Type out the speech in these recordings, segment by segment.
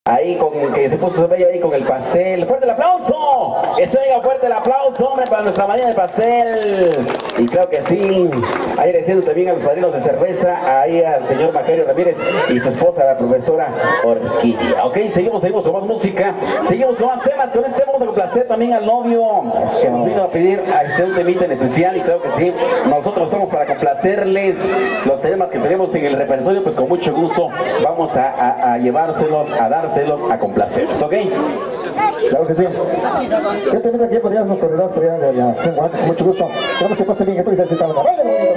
Ahí con que se puso bella ahí con el pastel. ¡Fuerte el aplauso! Que se oiga fuerte el aplauso, hombre, para nuestra María del pastel. Y claro que sí. Ahí agradeciendo también a los padrinos de cerveza, ahí al señor Macario Ramírez y su esposa, la profesora Orquídea. Ok, seguimos con más música. Seguimos con más temas. Con este vamos a complacer también al novio que nos vino a pedir a este un temita en especial. Y claro que sí, nosotros estamos para complacerles los temas que tenemos en el repertorio. Pues con mucho gusto vamos a llevárselos, a dárselos, a complacerlos. ¿Ok? Claro que sí. Yo tengo aquí por allá unos corredores por allá de allá. Con mucho gusto. Esperamos que pase bien. Estoy necesitando. ¡Vale, bonito!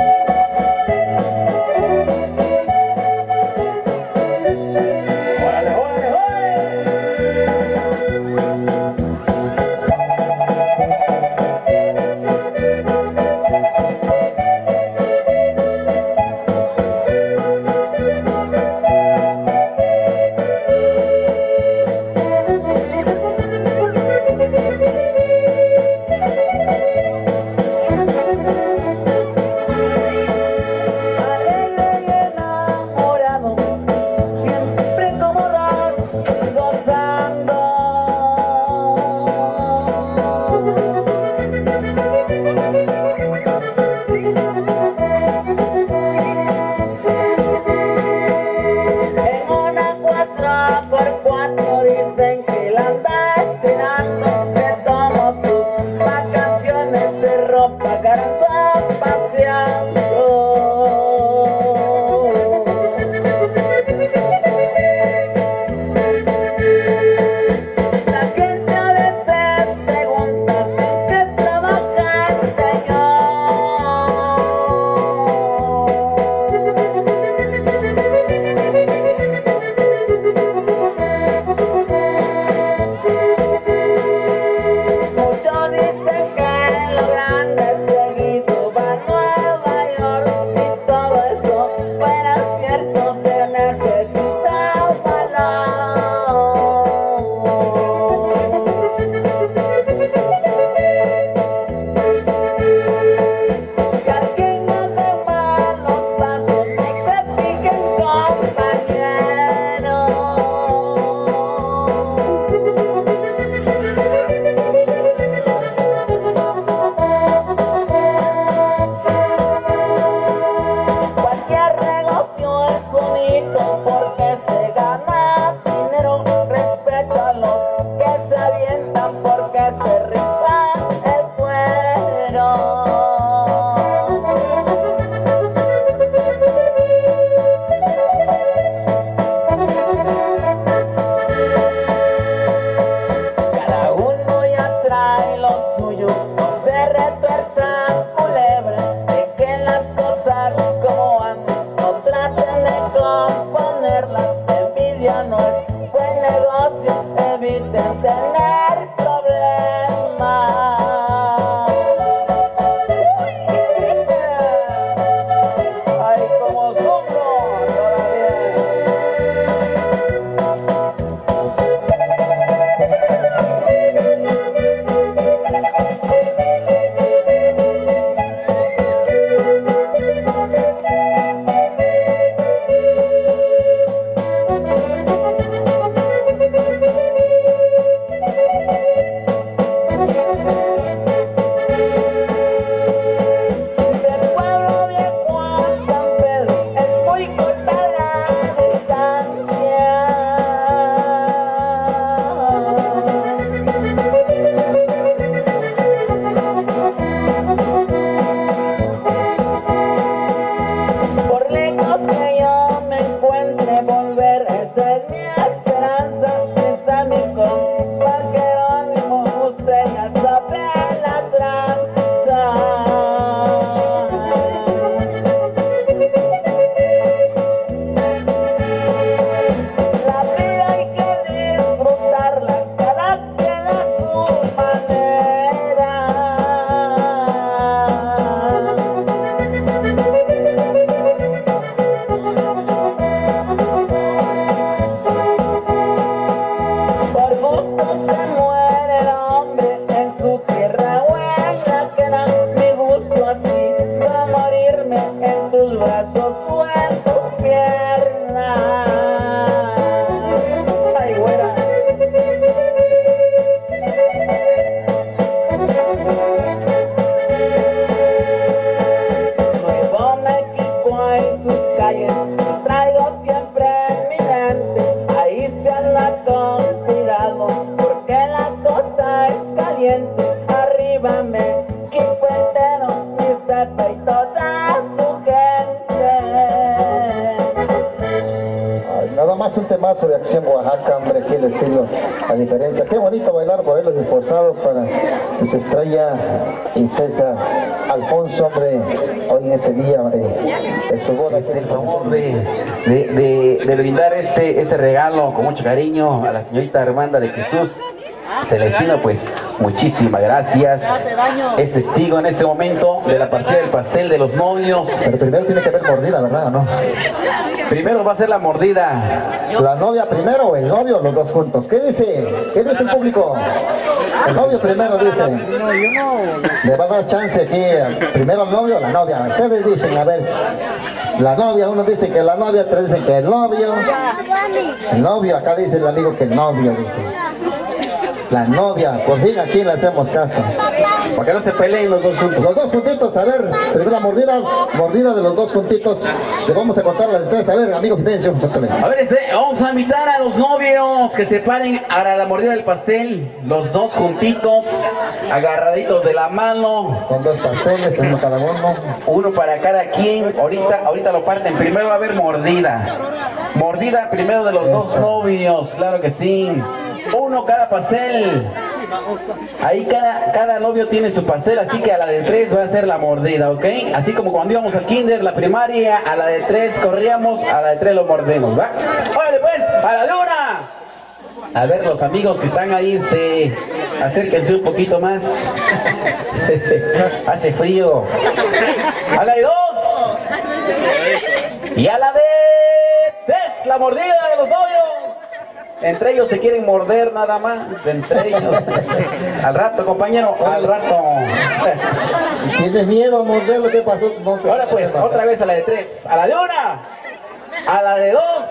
es un temazo de Acción Oaxaca, hombre, aquí el estilo, la diferencia. Qué bonito bailar por él, los esforzados para que se Estrella y César Alfonso, hombre, hoy en ese día de su boda. Es el favor de brindar este regalo con mucho cariño a la señorita Armanda de Jesús Celestino. Pues muchísimas gracias. Es testigo en este momento de la partida del pastel de los novios. Pero primero tiene que haber mordida, ¿verdad o no? Primero va a ser la mordida. ¿La novia primero o el novio, los dos juntos? ¿Qué dice? ¿Qué dice el público? El novio primero dice. Le va a dar chance aquí, primero el novio o la novia. Ustedes dicen, a ver, la novia, uno dice que la novia, otros dicen que el novio. El novio, acá dice el amigo que el novio, dice. La novia, por fin aquí le hacemos caso. Para que no se peleen los dos juntos. Los dos juntitos, a ver, primera mordida de los dos juntitos. Le vamos a contar las de tres, a ver, amigos, silencio. A ver, vamos a invitar a los novios que se paren a la mordida del pastel. Los dos juntitos, agarraditos de la mano. Son dos pasteles, uno cada uno. Uno para cada quien. Ahorita lo parten. Primero va a haber mordida. Mordida primero de los dos novios, claro que sí. Uno cada pastel. Ahí cada novio tiene su pastel, así que a la de tres va a ser la mordida, ¿ok? Así como cuando íbamos al kinder, la primaria, a la de tres corríamos, a la de tres lo mordemos, ¿va? ¡Órale pues! ¡A la de una! A ver, los amigos que están ahí, acérquense un poquito más. Hace frío. A la de dos. Y a la de tres, la mordida de los novios. Entre ellos se quieren morder nada más, entre ellos. Al rato, compañero, al rato. ¿Tienes miedo a morder lo que pasó? No sé. Ahora pues, otra vez a la de tres. A la de una. A la de dos.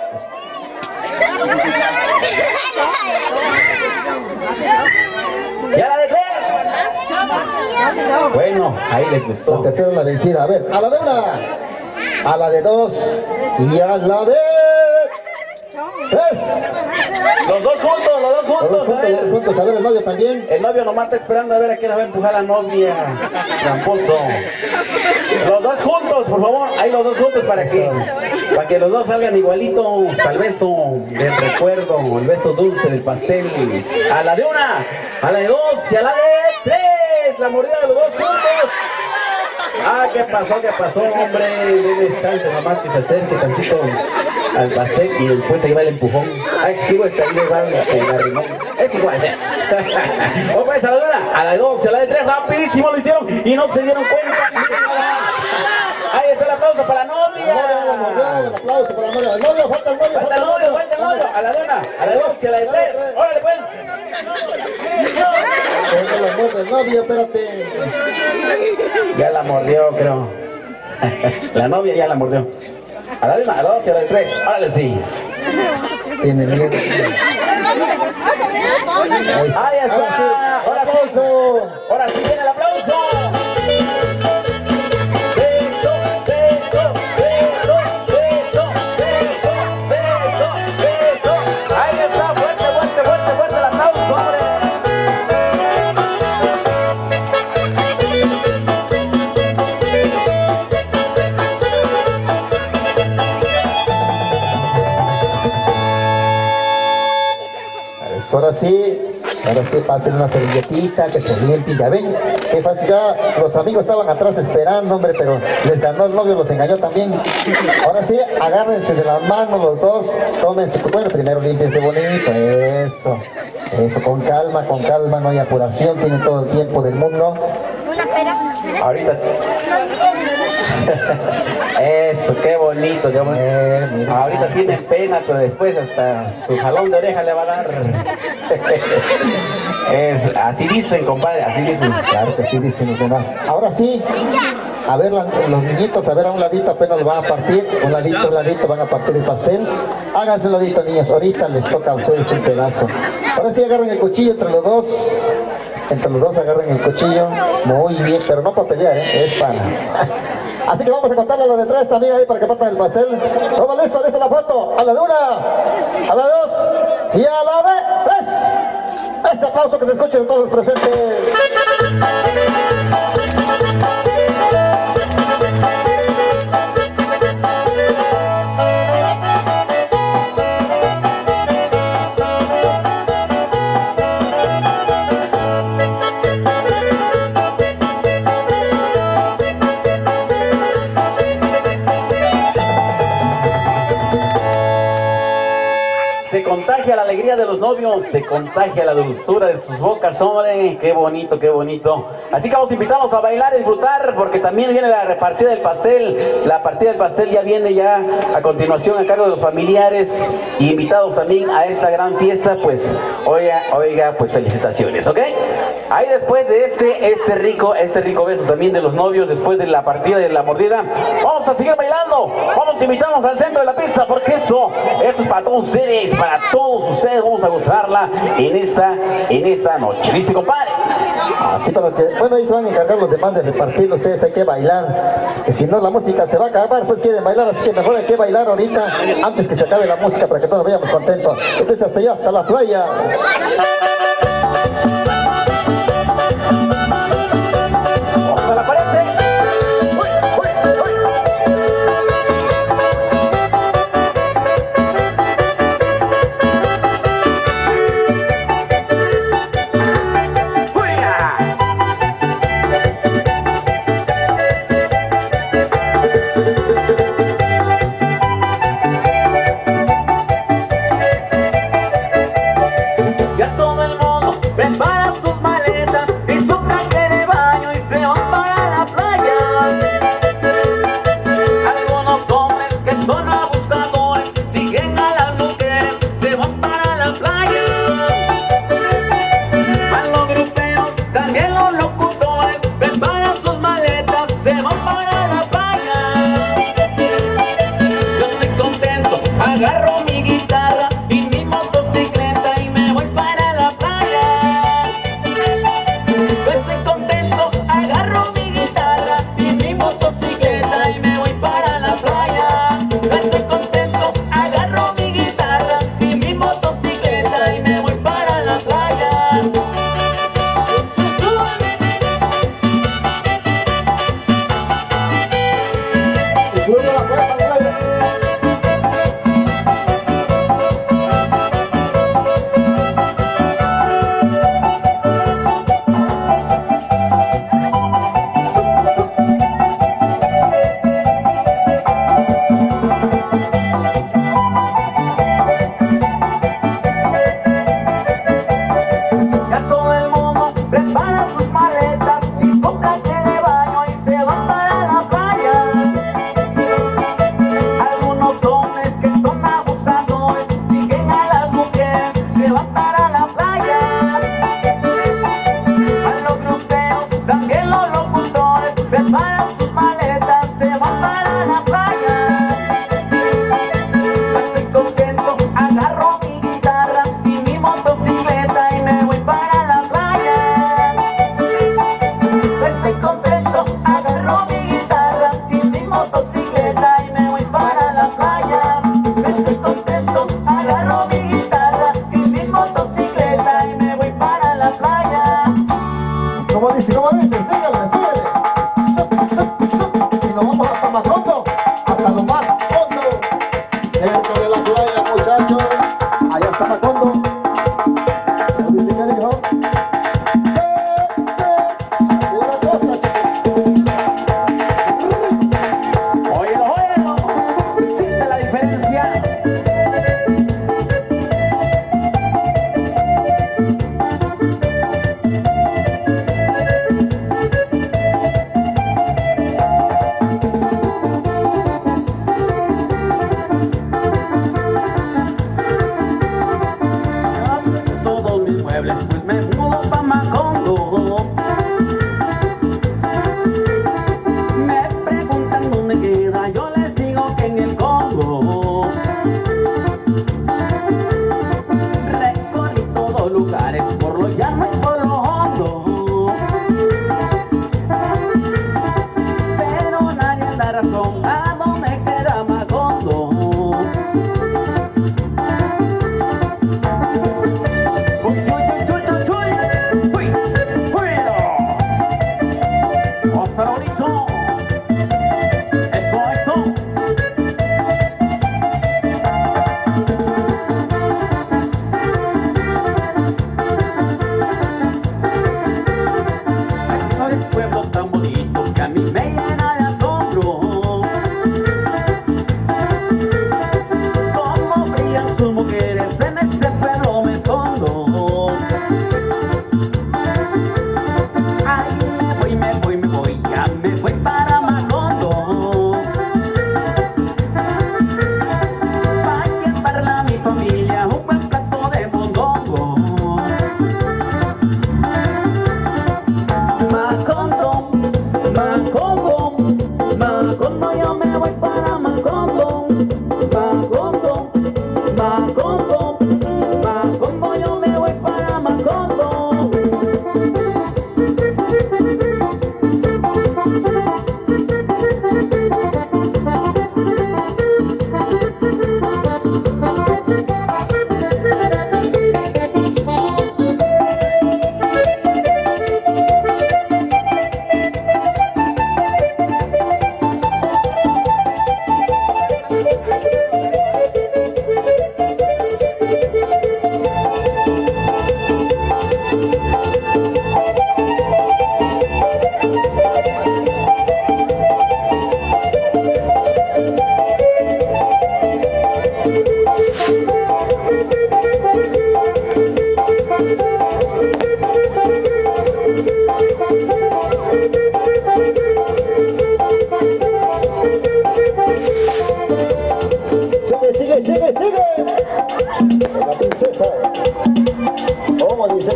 Y a la de tres. Bueno, ahí les gustó. La tercera es la vencida. A ver, a la de una. A la de dos. Y a la de tres. Los dos juntos, a ver. A ver, el novio también. El novio nomás está esperando a ver a quién la va a empujar la novia. Tramposo. Los dos juntos, por favor. Ahí los dos juntos para que los dos salgan igualitos para el beso del recuerdo, el beso dulce del pastel. A la de una, a la de dos y a la de tres. La mordida de los dos juntos. Ah, ¿qué pasó, hombre? Denles chance nomás que se acerque tantito al pastel y después ahí va el empujón. Ay, digo, está ahí va el arrimón. Es igual. Vamos pues a la de una, a la de dos, a la de tres. Rapidísimo lo hicieron y no se dieron cuenta. Ahí está el aplauso para la novia. El aplauso para la novia. El novio, falta el novio. Falta el novio. A la de una, a la de dos y a la de tres. Órale pues. No la muerde el novio, espérate. Ya la mordió, creo. La novia ya la mordió. A la de una, a la dos y a la de tres. Órale sí. Tiene miedo. Ahí está. Ahora sí. Ahora sí viene el aplauso. Beso, beso, beso, beso, beso, beso, beso. Ahí está. Fuerte el aplauso, hombre. Ahora sí, pasen una servilletita, que se limpien, ya ven, qué fácil, ya los amigos estaban atrás esperando, hombre, pero les ganó el novio, los engañó también. Ahora sí, agárrense de las manos los dos, tomen su, bueno, primero límpiense bonito, eso, con calma, no hay apuración, tienen todo el tiempo del mundo. Ahorita. Eso, qué bonito, ahorita tiene pena, pero después hasta su jalón de oreja le va a dar. Así dicen, compadre, así dicen. Claro que sí dicen los demás. Ahora sí, a ver los niñitos, a ver a un ladito apenas lo van a partir, un ladito van a partir el pastel. Háganse un ladito, niños, ahorita les toca a ustedes un pedazo. Ahora sí agarren el cuchillo entre los dos. Agarren el cuchillo. Muy bien, pero no para pelear, es para. Así que vamos a contarle a los de tres también ahí para que partan el pastel. Todo listo, lista la foto. A la de una, a la de dos y a la de tres. Ese aplauso que se escuche de todos los presentes. novios se contagia la dulzura de sus bocas, hombre. Qué bonito, qué bonito. Así que vamos a invitarlos a bailar y disfrutar, porque también viene la repartida del pastel. La partida del pastel ya viene ya a continuación a cargo de los familiares y invitados también a esta gran fiesta. Pues, oiga, pues felicitaciones, ¿ok? Ahí después de este rico beso también de los novios, después de la partida de la mordida, vamos a seguir bailando. Vamos a invitarnos al centro de la pista, porque esto es para todos ustedes, vamos a gozarla en esta noche. ¿Listo, compadre? Así para que, bueno, ahí se van a encargar los demás de repartir, ustedes hay que bailar, que si no la música se va a acabar, pues quieren bailar, así que mejor hay que bailar ahorita, antes que se acabe la música, para que todos vayamos contentos. Entonces hasta allá, hasta la playa.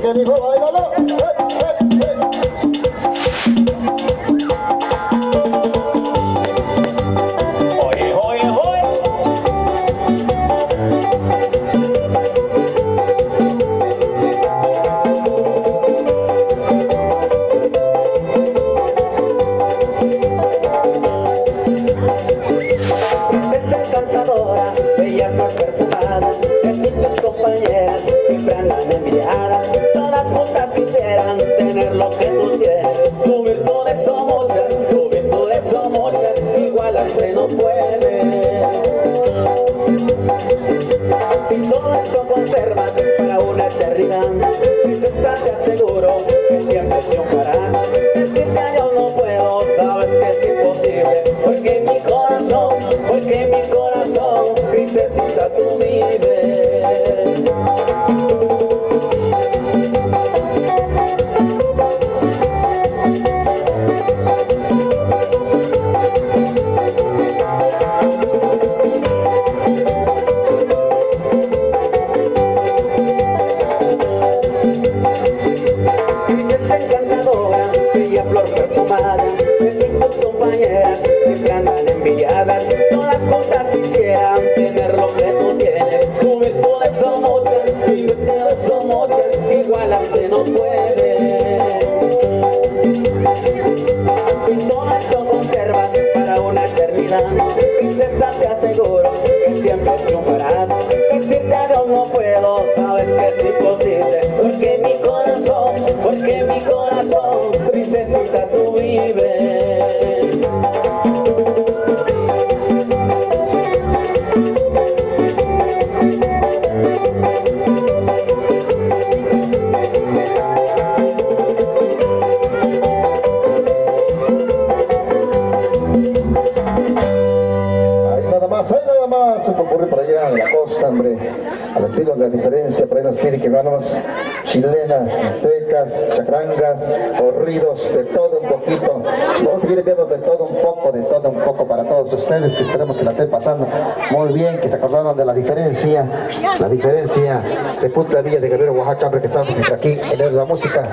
que dijo, bailalo. Oye, oye, oye. Es encantadora, bella flor perfumada, que tus compañeras siempre andan envidiadas. Todas juntas quisieran tener lo que tú tienes. Tus virtudes son muchas, igualarse no puede. Si todo esto conservas para una eternidad, princesa, te aseguro que siempre triunfarás. Decirte adiós no puedo, sabes que es imposible, porque mi corazón, princesita, tú vives. Princesa encantadora, bella flor perfumada, de tus compañeras siempre andan envidiadas. Todas juntas quisieran tener lo que tú tienes. Tus virtudes son muchas, igualarse no puede. Y todo esto conservas para una eternidad. Princesa, te aseguro que siempre triunfarás. Decirte adiós no puedo, sabes que es imposible, porque mi corazón, princesita, tú vives. Hay nada más, se ocurre por allá en la costa, hombre, al estilo de la diferencia, por ahí nos pide que ganamos chilenas, aztecas, chacrangas, corridos, de todo un poquito. Vamos a seguir viendo de todo un poco para todos ustedes, que esperemos que la estén pasando muy bien, que se acordaron de la diferencia de Punta Villa de Guerrero, Oaxaca, hombre, que estamos aquí en la música.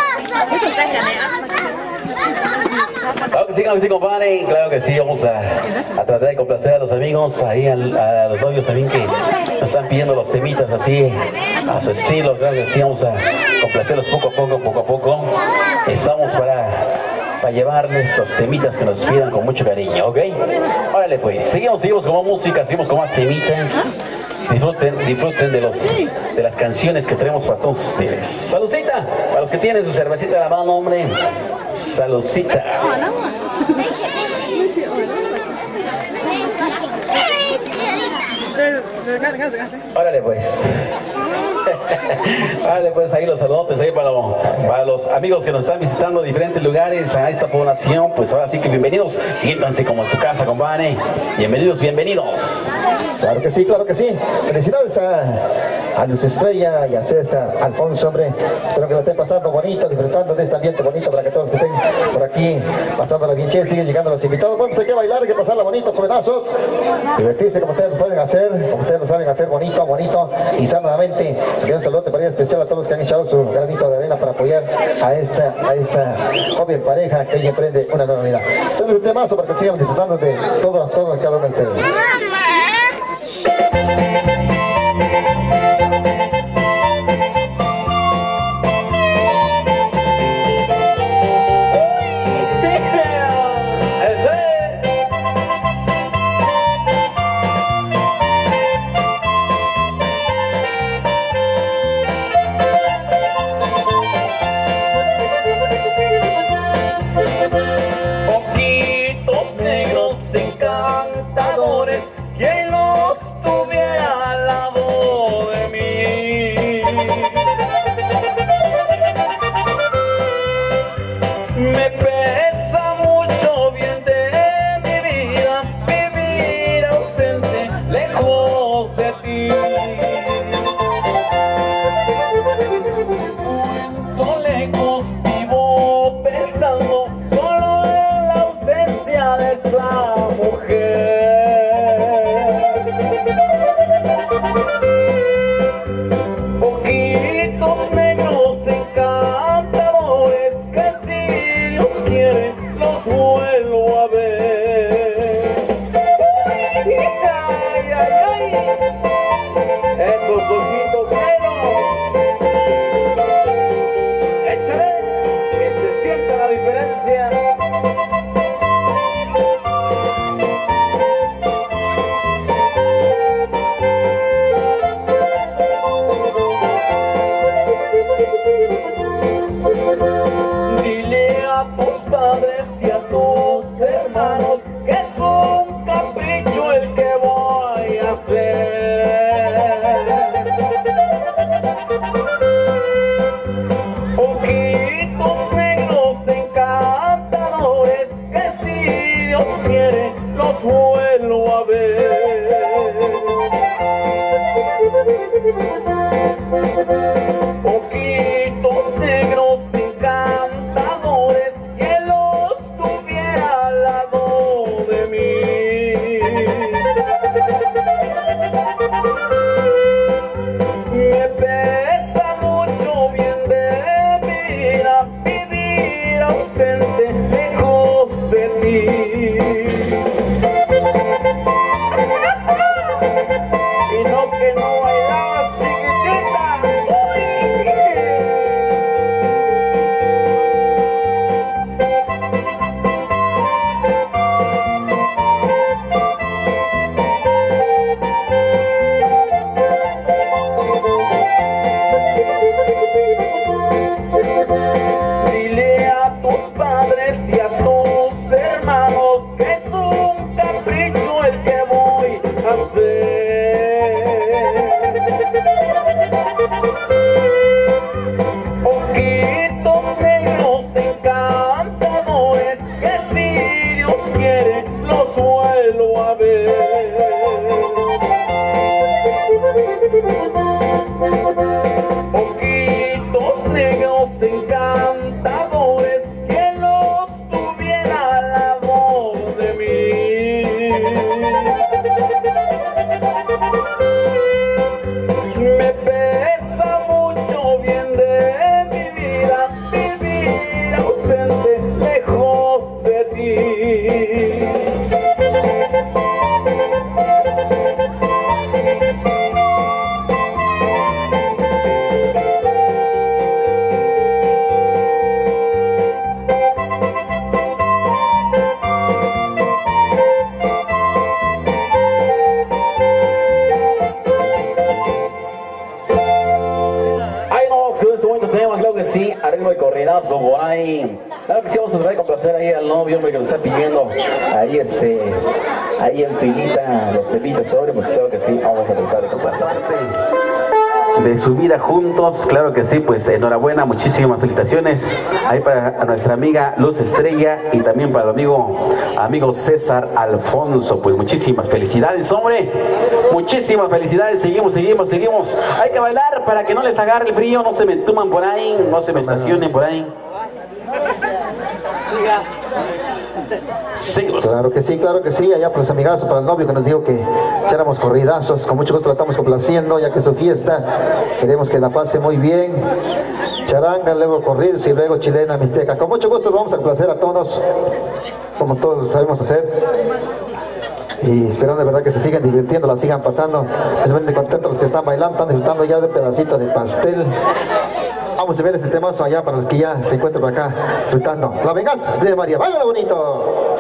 Claro que sí, compadre. Claro que sí, vamos a tratar de complacer a los amigos, ahí a los novios también que nos están pidiendo los temitas así, a su estilo. Claro que sí, vamos a complacerlos poco a poco. Estamos para llevarles los temitas que nos pidan con mucho cariño, ¿ok? Órale pues, seguimos con más música, seguimos con más temitas. Disfruten de las canciones que tenemos para todos ustedes. Saludcita, para los que tienen su cervecita a la mano, hombre. Saludcita. Órale pues. Órale pues, ahí los saludos ahí para los amigos que nos están visitando de diferentes lugares a esta población. Pues ahora sí que bienvenidos, siéntanse como en su casa, compadre. Bienvenidos. Claro que sí, claro que sí. Felicidades a Luz Estrella y a César Alfonso, hombre. Espero que lo estén pasando bonito, disfrutando de este ambiente bonito para que todos que estén por aquí pasándola bien chévere, siguen llegando los invitados. Bueno, pues hay que bailar, hay que pasarla bonito, jovenazos. Divertirse como ustedes lo pueden hacer, como ustedes lo saben hacer, bonito y sanamente. Y un saludo para ir especial a todos los que han echado su granito de arena para apoyar a esta joven pareja que ella emprende una nueva vida. Son un temazo para que sigan disfrutando de todo cada uno de ustedes. Ojitos negros encantadores bonito tema, claro que sí, arreglo de corridazo por ahí. Claro que sí, vamos a tratar de complacer ahí al novio, hombre, que nos está pidiendo ahí ahí en filita los temitas sobre, pues claro que sí, vamos a tratar de complacerte. De su vida juntos, claro que sí, pues enhorabuena, muchísimas felicitaciones ahí para nuestra amiga Luz Estrella y también para el amigo César Alfonso, pues muchísimas felicidades, hombre, muchísimas felicidades, seguimos, hay que bailar para que no les agarre el frío, no se me entuman por ahí, no se me estacionen por ahí. Seguimos. Claro que sí, allá por los amigazos, para el novio que nos dijo que echáramos corridazos, con mucho gusto lo estamos complaciendo, ya que es su fiesta, queremos que la pase muy bien. Charanga, luego corridos y luego chilena mixteca. Con mucho gusto lo vamos a complacer a todos, como todos lo sabemos hacer. Y esperando de verdad que se sigan divirtiendo, la sigan pasando. Es muy contentos los que están bailando, están disfrutando ya de pedacito de pastel. Vamos a ver este temazo allá para los que ya se encuentran por acá disfrutando. La venganza de María, ¡baila bonito!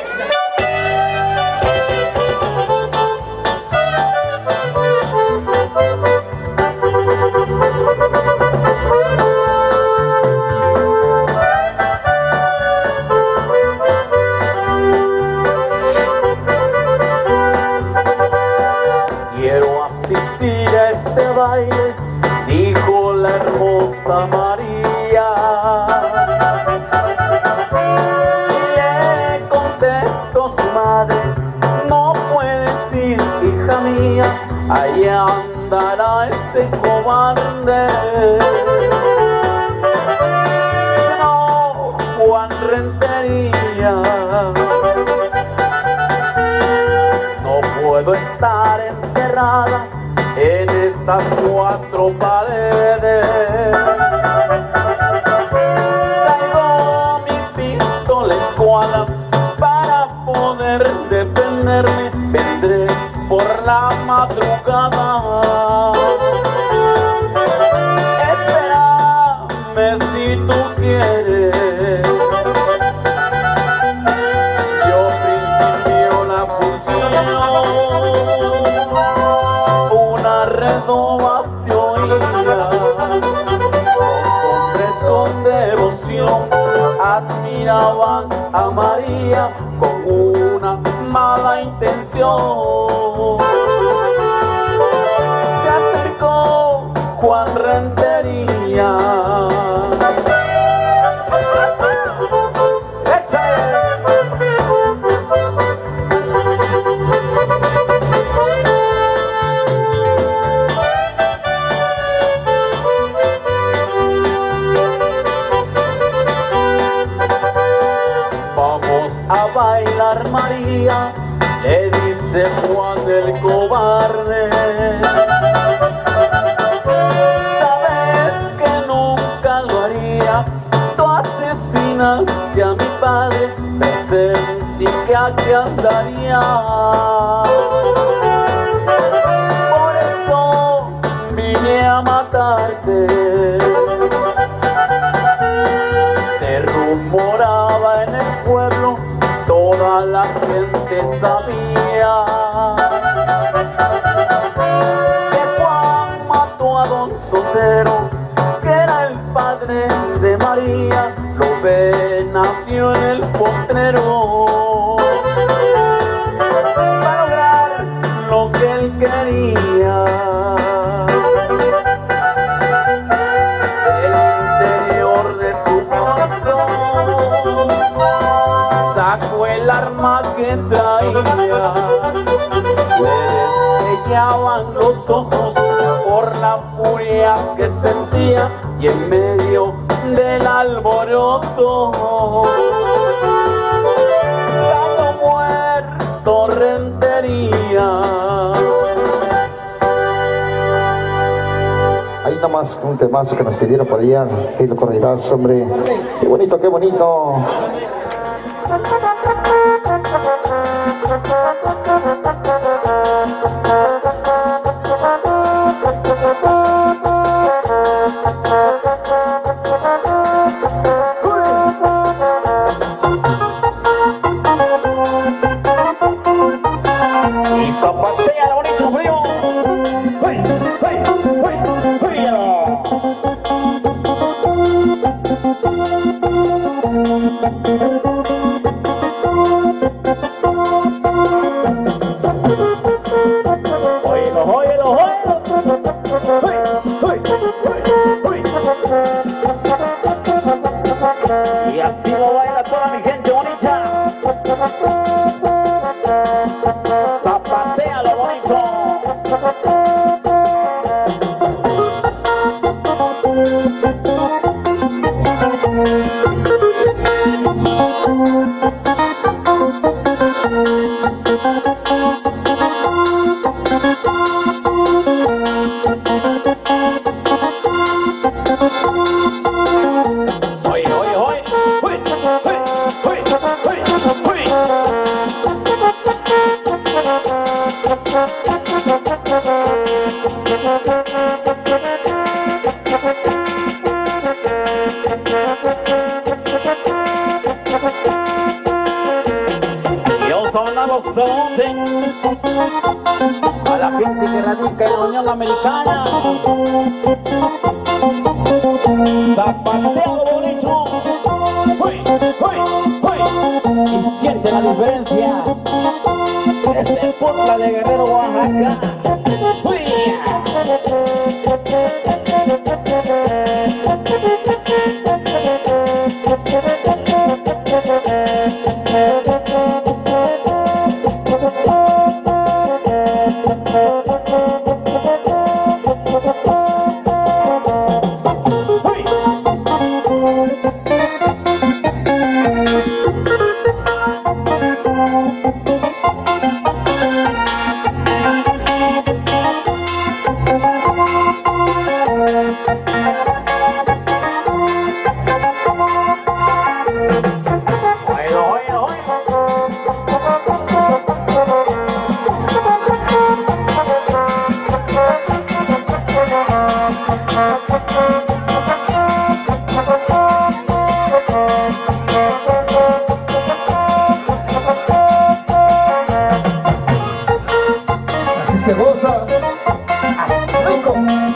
Quiero asistir a ese baile, dijo la hermosa María. Le contestó su madre, no puedes ir, hija mía, allá andará ese cobarde. No, Juan Rentería, no puedo estar encerrada en estas cuatro paredes. Traigo mi pistola escuadra para poder defenderme. Vendré por la madrugada. Espérame si tú quieres. Yo principio la función, una renovación. Los hombres con devoción admiraban a María con una mala intención. Se acercó Juan Rentería. Vamos a bailar, María, le dice Juan el cobarde. Sabes que nunca lo haría, tú asesinaste a mi padre, presentí que aquí andaría. Por eso vine a matarte. Se rumoraba en el pueblo, toda la gente sabía que Juan mató a don Sotero, que era el padre de María. Lo ven nació en el potrero para lograr lo que él quería. Sacó el arma que traía, le destellaban los ojos por la furia que sentía, y en medio del alboroto cayó muerto Rentería. Ahí nomás un temazo que nos pidieron por allá, y lo corridas, hombre. Qué bonito, qué bonito. Y zapatea bonito, primo. saludote a la gente que radica en la Unión Americana. Zapatea lo bonito. ¡Uy, uy, uy! Y siente la diferencia. Es el Portla de Guerrero, Oaxaca. ¡Uy! Se goza rico.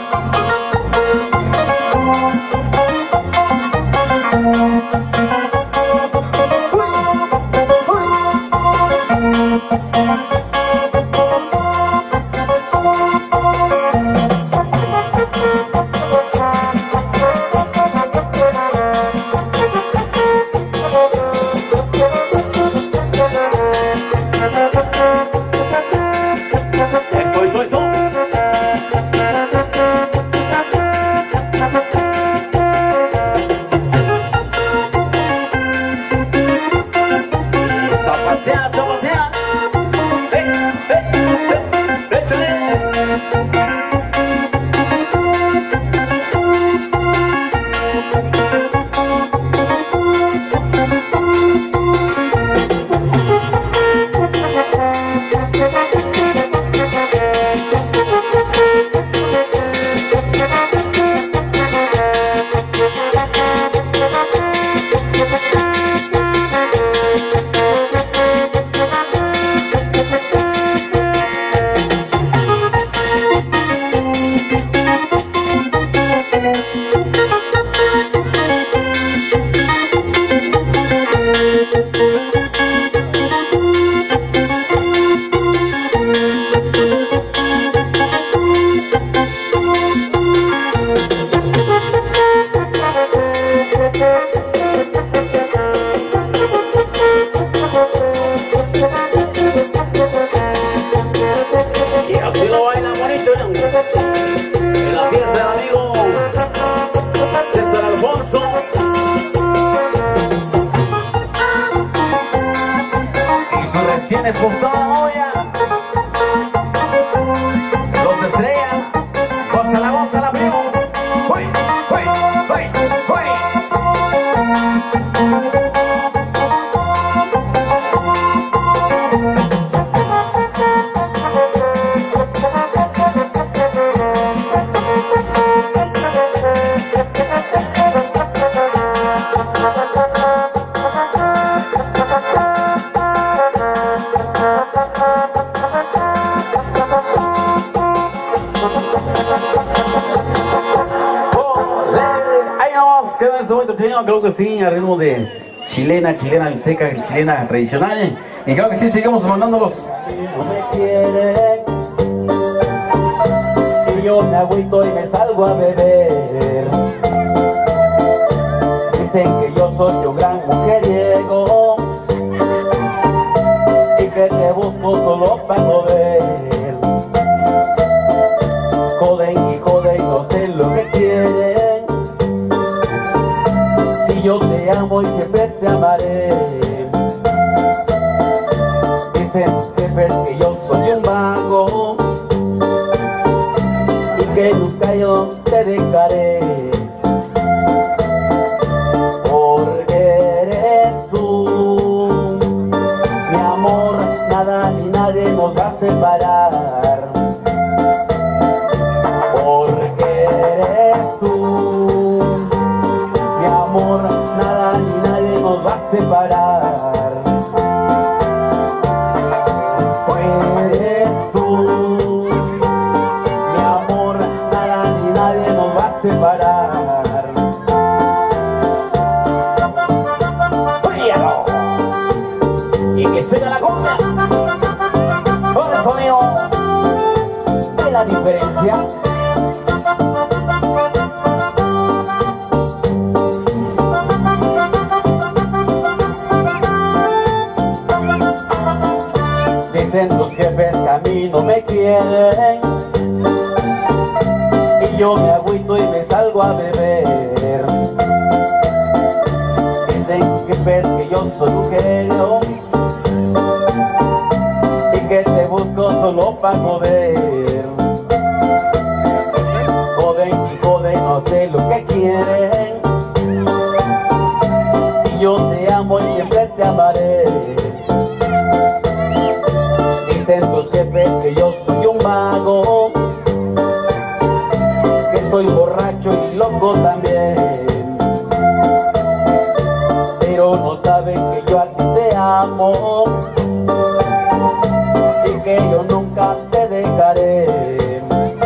Esposada Moya, Los Estrella, gózala, primo. ¡Uy, uy, uy, uy! Queda en ese momento tenido, creo que sí, a ritmo de chilena mixteca, chilena tradicional. Y creo que sí, seguimos mandándolos. No me quiere, y yo me agüito y me salgo a beber. Dicen que yo soy un gran mujeriego y que te busco solo para joder. Joden, no sé lo que quieren. Yo te amo y siempre te amaré. Dicen tus jefes que yo soy un vago y que nunca yo te dejaré, porque eres tú, mi amor, nada ni nadie nos va a separar, porque eres tú, mi amor, nada ni nadie nos va a separar. Con el sonido de la diferencia. Dicen tus jefes que a mí no me quieren y yo me agüito y me salgo a beber. Dicen jefes que yo soy un genio y que te busco solo para joder. Joden y joden, no sé lo que quieren. Si yo te amo y siempre te amaré. Dicen tus jefes que yo soy un vago, que soy borracho y loco también, pero no saben que yo a ti te amo y que yo nunca te dejaré,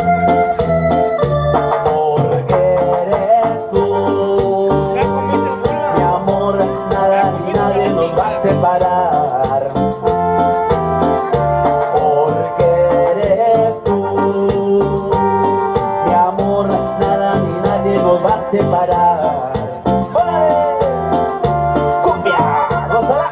porque eres tú, mi amor, nada ni nadie nos va a separar. Separar. ¡Órale! ¡Cumbia! ¡Gózala!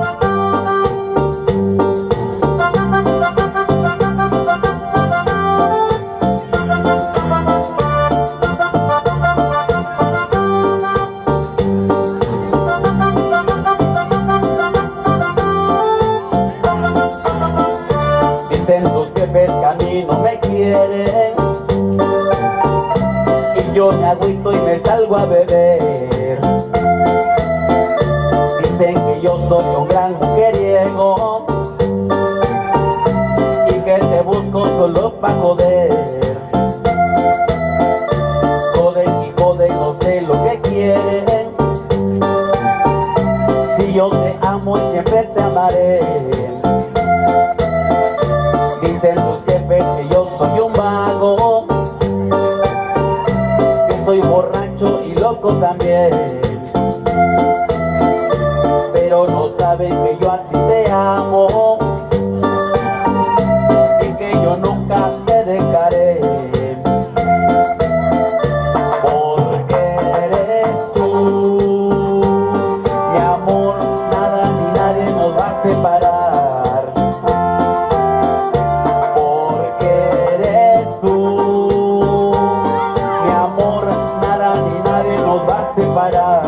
Dicen tus jefes que a mí no me quieren, yo me agüito y me salgo a beber. Dicen que yo soy un gran mujeriego y que te busco solo pa' joder. Joden y joden, no sé lo que quieren. Si yo te amo y siempre te amaré. Dicen tus jefes que yo soy un vago, soy borracho y loco también, pero no saben que yo a ti te amo y que yo nunca te dejaré, porque eres tú, mi amor, nada ni nadie nos va a separar, porque eres tú, mi amor, nada ni nadie nos va a separar.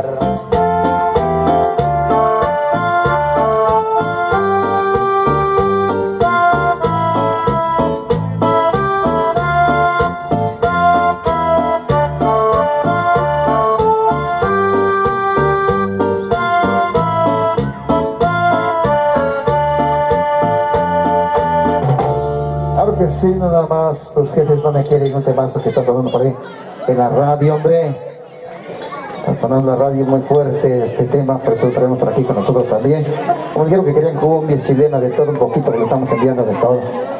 Claro que sí, nada más, los jefes no me quieren. Un temazo que está sonando por ahí en la radio, hombre. Está sonando la radio muy fuerte este tema, por eso lo traemos por aquí con nosotros también. Como dijeron que querían cumbia chilena, de todo un poquito, porque estamos enviando de todo.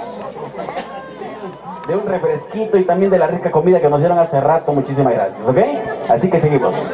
De un refresquito y también de la rica comida que nos dieron hace rato. Muchísimas gracias, ¿ok? Así que seguimos.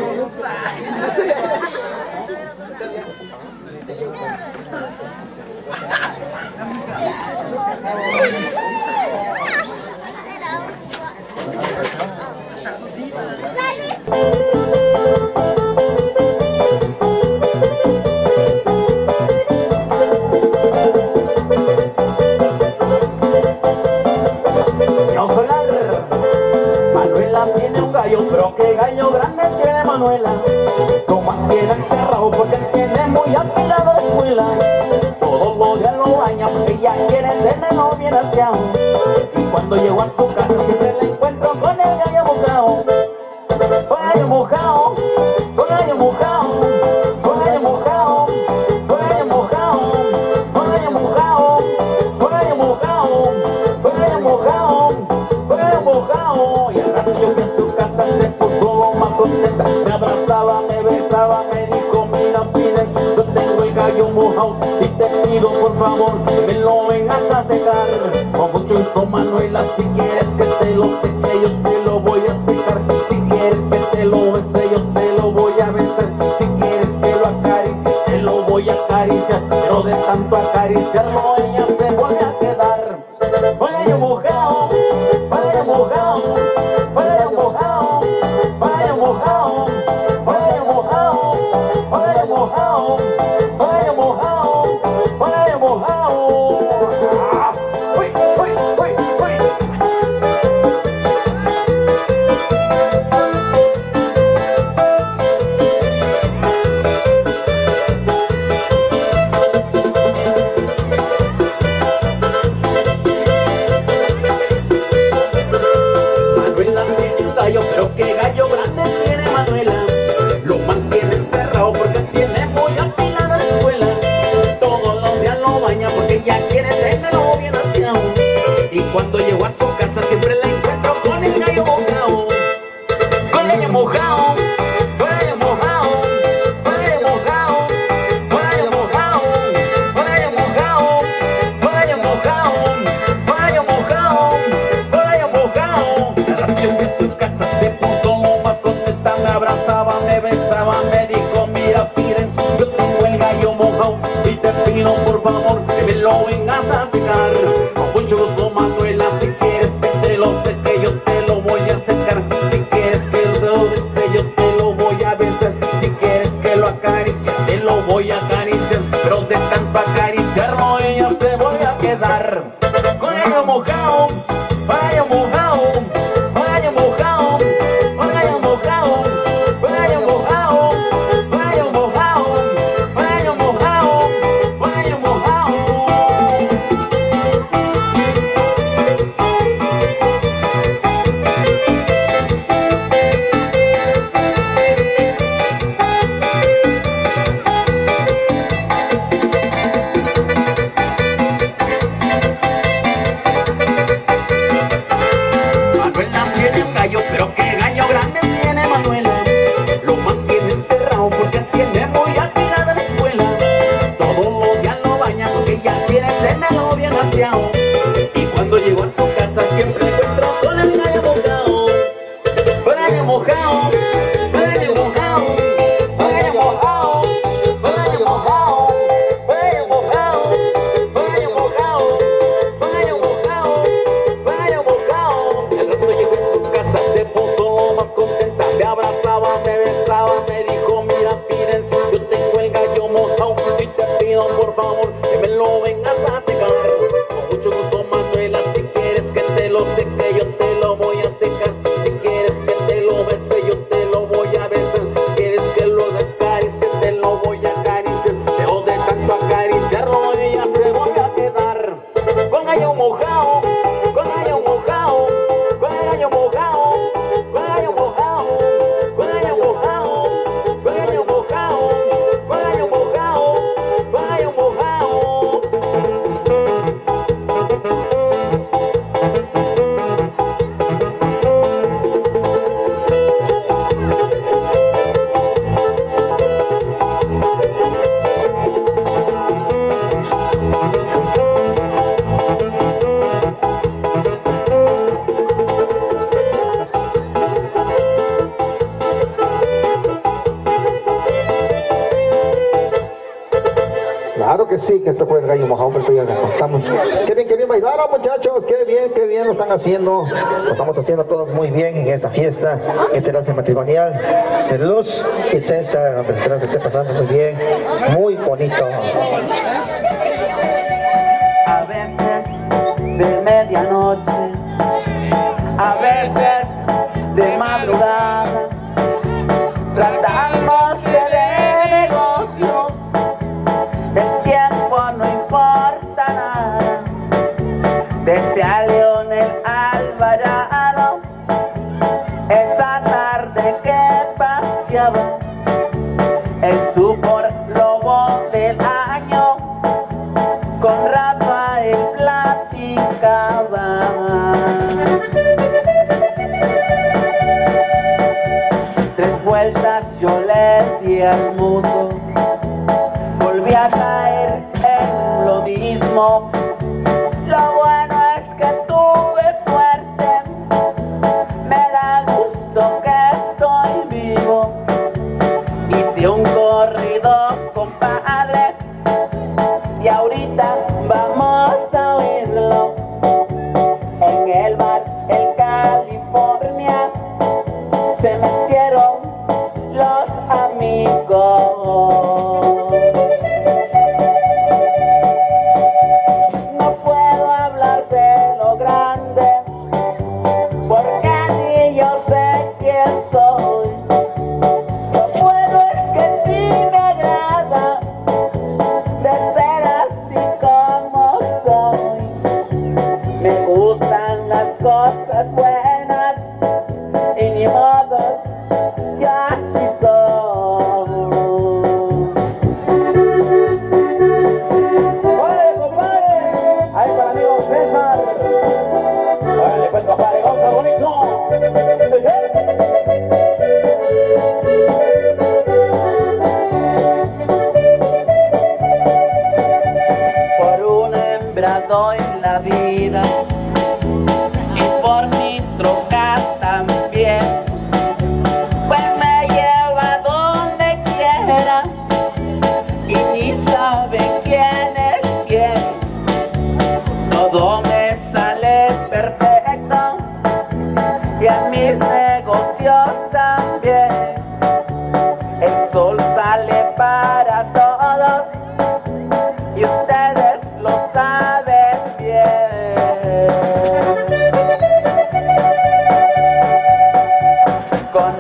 Manuela tiene un gallo, pero qué gallo grande tiene Manuela. Lo mantiene encerrado porque tiene muy afilado la escuela. Todos los días lo baña porque ella quiere tenerlo bien aseado. Y cuando llego a su casa siempre la encuentro con el gallo mojado. Con gallo mojado, con gallo mojado, con gallo mojado, con gallo mojado, con gallo mojado, con gallo mojado, con gallo mojado, con gallo mojado. Y al rato yo fui a su casa, se puso lo más contenta. Me abrazaba, me besaba, me dijo, mira, Pines, yo tengo el gallo mojado y te pido por favor que me lo vengas a secar. Con mucho gusto, Manuela, si quieres que te lo seque, yo te lo voy a secar. Si quieres que te lo bese, yo te lo voy a besar. Si quieres que lo acaricie, te lo voy a acariciar. Pero de tanto gallo grande tiene Manuela, lo mantiene encerrado porque tiene muy afinada la escuela. Todos los días lo baña porque ella quiere tenerlo bien aseado. Y cuando llegó a su casa siempre la encuentro con el gallo mojado. Con el gallo mojado, con el gallo mojado, con el gallo mojado, con el gallo mojado, con el gallo mojado, con el gallo mojado, con el gallo mojado, con el gallo mojado. Al rato llegué a su casa, se puso lo más contenta, me abrazaba, me besaba, me dijo, mira Firenze, yo tengo el gallo mojado y te pido por favor que me lo vengas a secar. Con mucho gusto Manuela, si quieres que te lo seque, yo te lo voy a secar. Si quieres que lo bese, yo te lo voy a besar. Si quieres que lo acaricie, te lo voy a acariciar. Pero de tanto acariciarlo ella se voy a quedar con el gallo mojado, con el gallo mojado, con el gallo mojado, con el gallo mojado, con el gallo mojado, con el gallo mojado, con el gallo mojado, con el gallo mojado. Manuela tiene un gallo, pero qué gallo grande tiene Manuela. Lo mantiene encerrado porque tiene muy afinada la escuela. Todos los días lo baña porque ella quiere tenerlo bien aseado. Y cuando llegó a su casa siempre encuentro con el gallo mojado. Con el gallo mojado, con el gallo mojado, con el gallo mojado, con el gallo mojado, con el gallo mojado, con el gallo mojado, con el gallo mojado, con el gallo mojado. El rato llegó en su casa, se puso lo más contenta, me abrazaba, me besaba, me dijo, mira Firenze, yo tengo el gallo mojado y te pido por favor que me lo vengas a secar. Con mucho gusto Manuela, si quieres que te lo seque, yo te lo voy a secar. Si quieres que te lo bese, yo te lo voy a besar. Si quieres que lo acaricie, te lo voy a acariciar. Pero de tanto acariciarlo ella se voy a quedar con gallo mojado, con gallo mojado, con el gallo mojado, con el gallo mojado, con el gallo mojado, con el gallo mojado, con el gallo mojado, con el gallo mojado. Claro que sí, que esto fue el gallo mojado, hombre, ya nos acostamos. Qué bien bailaron, muchachos, qué bien lo están haciendo. Lo estamos haciendo todos muy bien en esta fiesta matrimonial de Luz y César. Hombre, espero que esté pasando muy bien, muy bonito. A veces de medianoche, a veces de madrugada, tratándose de negocios, el tiempo no importa nada. Decía Leonel Alvarado esa tarde que paseaba en su Ford Lobo del año, con Rafael platicaba. Tres vueltas yo le di al mundo, volví a caer en lo mismo. Lo bueno es que tuve suerte, me da gusto que estoy vivo. Hice un corrido, compadre, y ahorita vamos a oírlo. En el bar en California se metieron los amigos.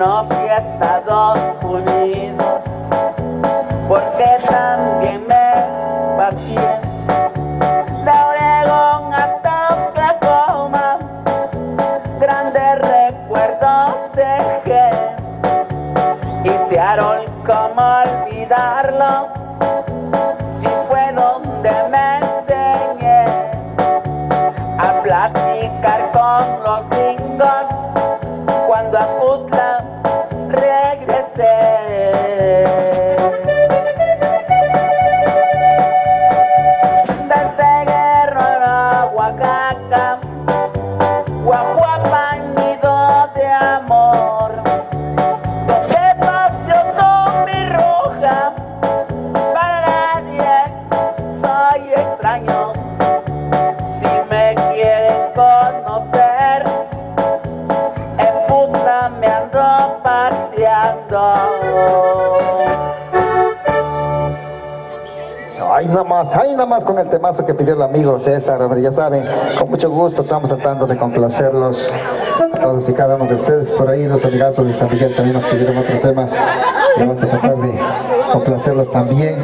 conocí a Estados Unidos, porque también me vacié de Oregón hasta Oklahoma. Grandes recuerdos dejé y Seattle, ¿cómo olvidarlo? Si fue donde me enseñé a platicar con los gringos cuando a Putla regresé. Desde Guerrero a Oaxaca, Guajuapan, nido de amor, donde paseo con mi roja, para nadie soy extraño. Si me quieren conocer, en Putla me ando paseando. Ahí nada más con el temazo que pidió el amigo César, hombre, ya saben, con mucho gusto estamos tratando de complacerlos, todos y cada uno de ustedes. Por ahí los amigazos de San Miguel también nos pidieron otro tema, y vamos a tratar de complacerlos también.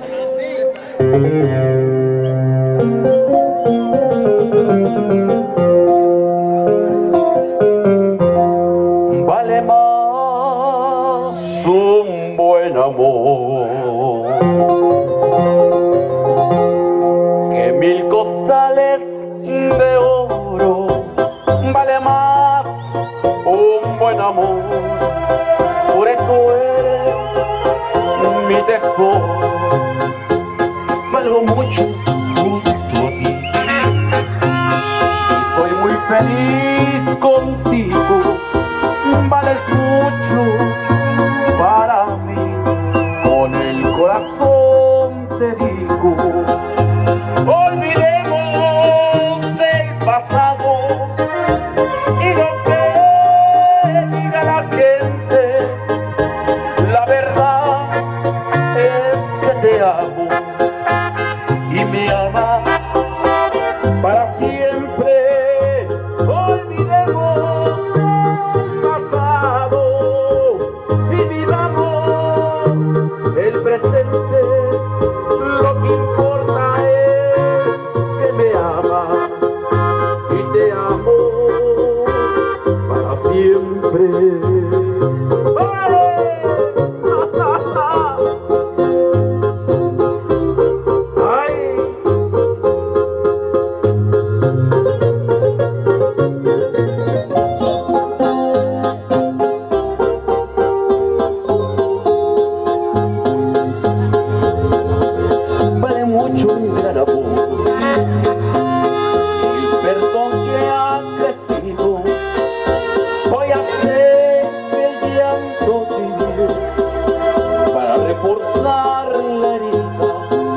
Vale más un buen amor que 1000 costales de oro. Vale más un buen amor, por eso eres mi tesoro. Valgo mucho junto a ti y soy muy feliz contigo. Vales mucho para mí, con el corazón te digo. Olvidemos el pasado y lo que diga la gente. La verdad es que te amo y me amas para siempre. Olvidemos el pasado y vivamos el presente. Lo que importa es que me amas y te amo para siempre. Vale mucho un gran amor, el perdón que ha crecido. Voy a hacer el llanto tibio para reforzar la herida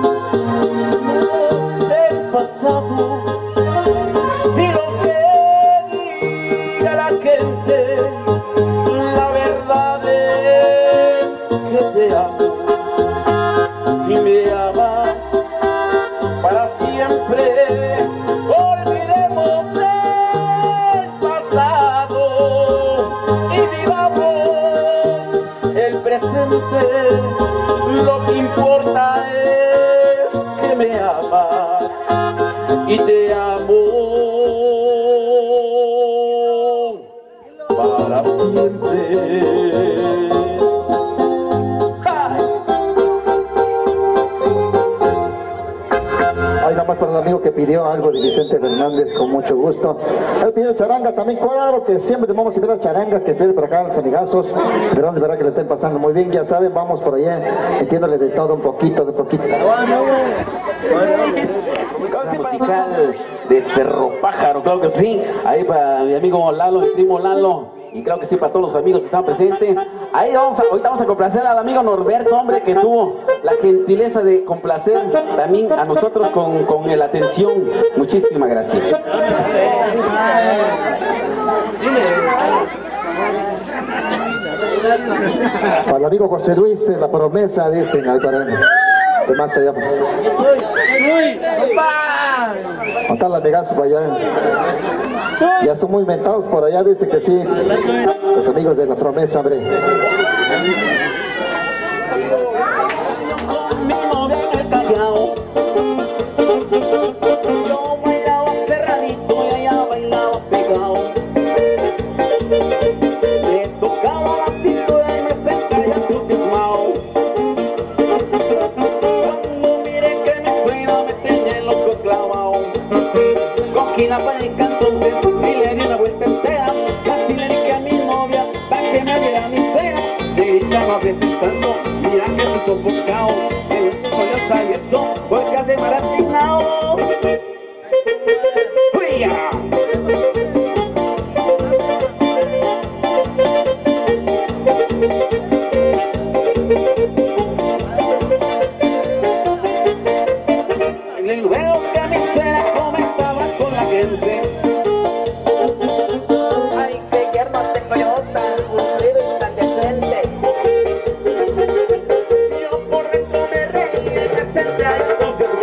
del pasado. Y lo que diga la gente, la verdad es que te amo y me amas para siempre. Olvidemos el pasado y vivamos el presente. Lo que importa es que me amas y te amo para siempre. Ahí nada más para el amigo que pidió algo de Vicente Fernández, con mucho gusto. Él pidió charanga también, claro que siempre vamos a ver las charangas que piden por acá los amigazos. Esperando de verdad que le estén pasando muy bien, ya saben, vamos por allá, entiéndole de todo un poquito, de poquito. Musical de Cerro Pájaro, claro que sí. Ahí para mi amigo Lalo, mi primo Lalo. Y claro que sí, para todos los amigos que están presentes. Ahí ahorita vamos a complacer al amigo Norberto, hombre, que tuvo la gentileza de complacer también a nosotros con la atención. Muchísimas gracias. Para el amigo José Luis, La Promesa, dicen, ahí para él. De más allá. ¿Dónde está el amigazo para allá? Ya son muy inventados por allá, dice que sí. Los amigos de la promesa, hombre. Con mi novia en el Callao, yo bailaba cerradito y ella bailaba pegado. Le tocaba la cintura y me sentía entusiasmado. Cuando miré que me suena me tenía el loco clavado. Cogí la pareja entonces y le di una vuelta entera. Casi le dije a mi novia para que me diera mi cena. Le estaba pensando, mira que estoy sofocado. El otro ya saliendo porque hace maratinado. ¡Huya! Y luego que a mi cena comentaba con la gente. Ay, qué yerno tengo yo tan aburrido y tan decente. Yo por dentro me reía y me sentía entusiasmado.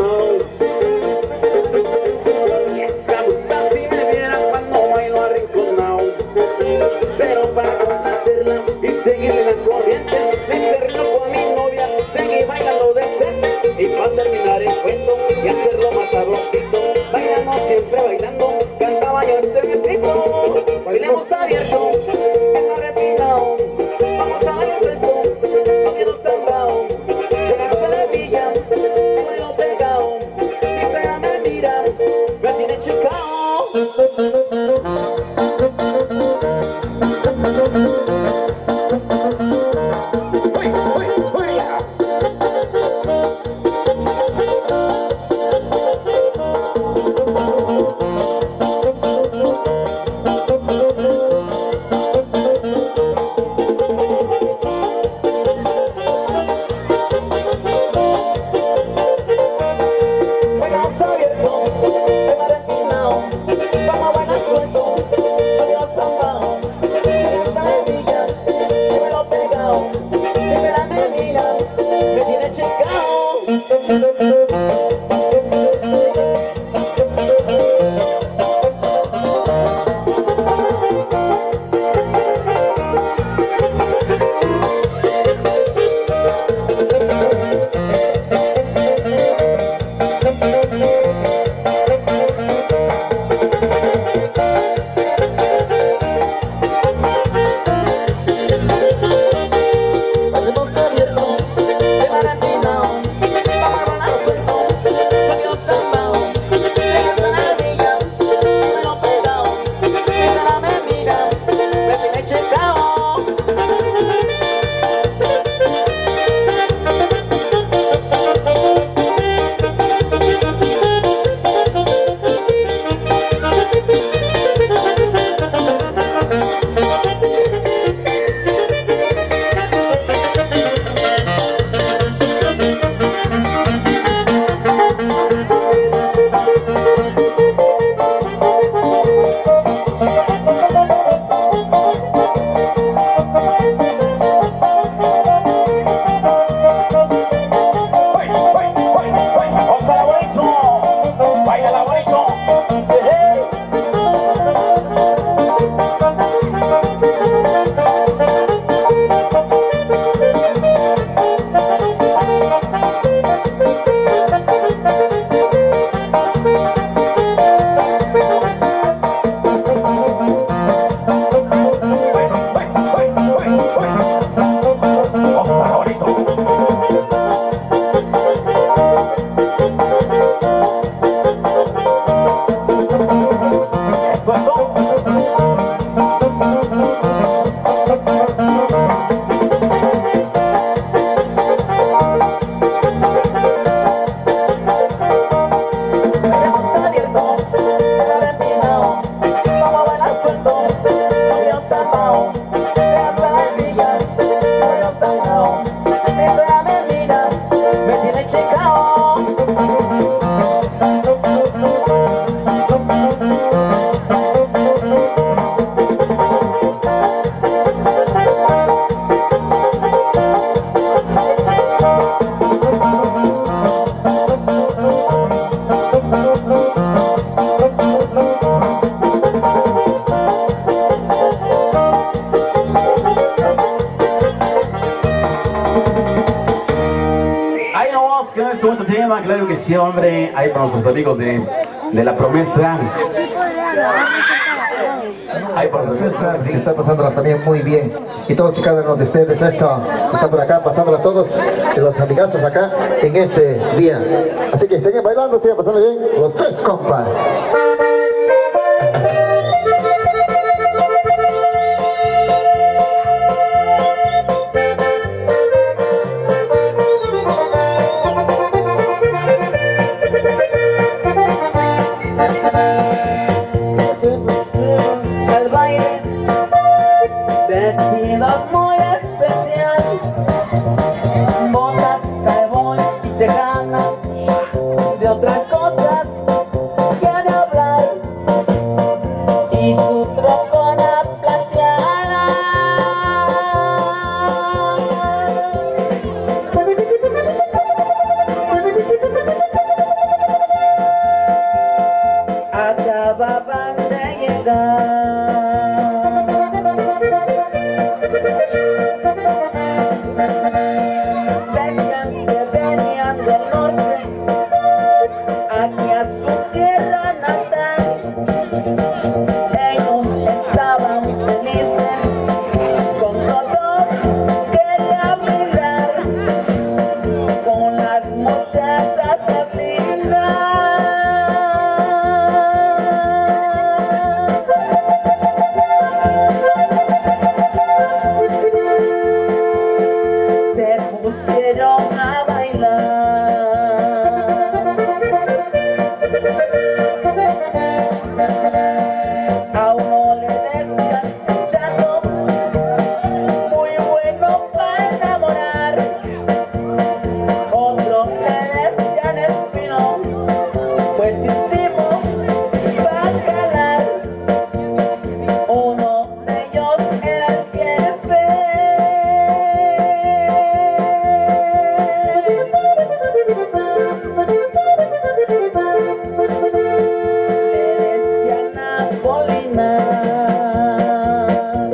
este bonito tema, claro que sí, hombre. Ahí para nuestros amigos de La Promesa. Ahí para nuestros César, sí, está pasándolas también muy bien. Y todos y cada uno de ustedes, eso, están por acá pasándola todos, de los amigazos acá en este día. Así que sigan bailando, sigan pasando bien, los tres compas. Al baile, vestidos muy especial, botas, carbón y tejana, de otras cosas quiere hablar, y su trocona plateada. Acababan de llegar. Decían que venían del norte, aquí a su tierra natal. Ellos estaban felices, con todos querían bailar, con las muchachas más lindas. Se pusieron a bailar. A uno le decían chato, muy bueno para enamorar. Otro le decían espino, puestísimo para calar. Uno de ellos era el jefe. Le decían Apolinar.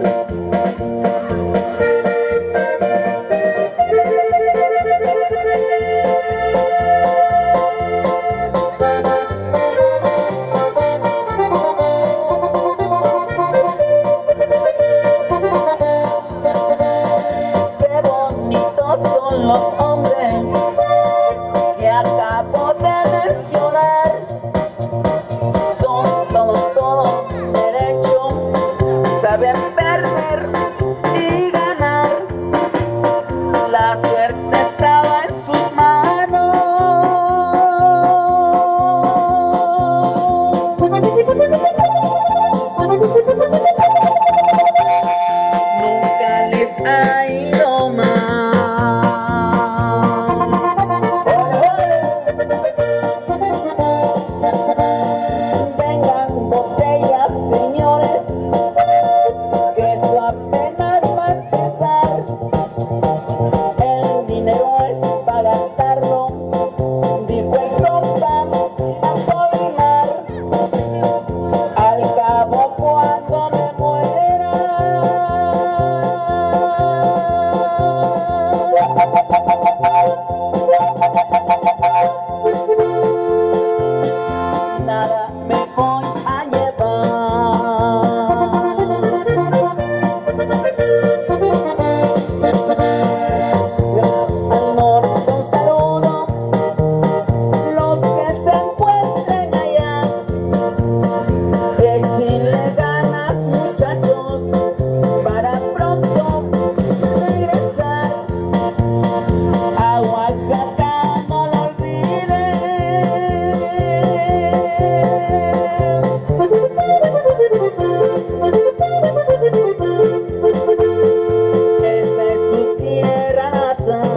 Qué bonitos son los hombres que acabo de mencionar. Son todo derecho, saben perder y ganar. La suerte estaba en sus manos. Nunca les ha ido mal. Vengan botellas, señores, que eso apenas va a empezar. El dinero es para gastarlo, dijo el compa Apolinar. Al cabo cuando me muera, nada me voy a llevar. Al norte un saludo, los que se encuentren allá. Échenle ganas, muchachos, para pronto regresar. A Oaxaca no lo olviden. Esta es su tierra natal.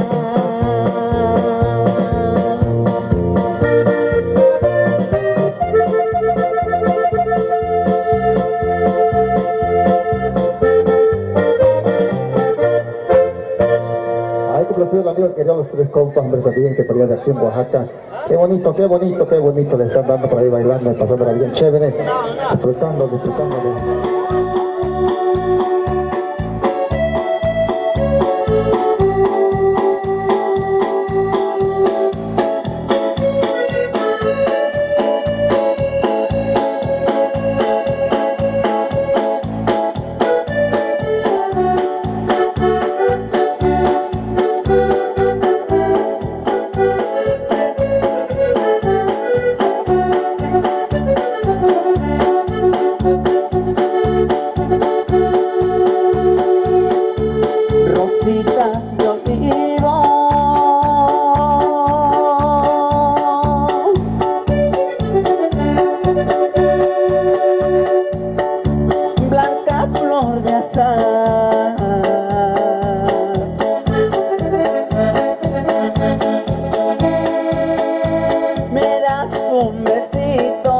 Hay que placer el amigo querido, los tres compas, hombre, también que traía de Acción Oaxaca. Qué bonito, qué bonito, qué bonito le están dando por ahí bailando y pasándola bien chévere, disfrutando, disfrutando de... me olvido. Blanca flor de azahar, me das un besito.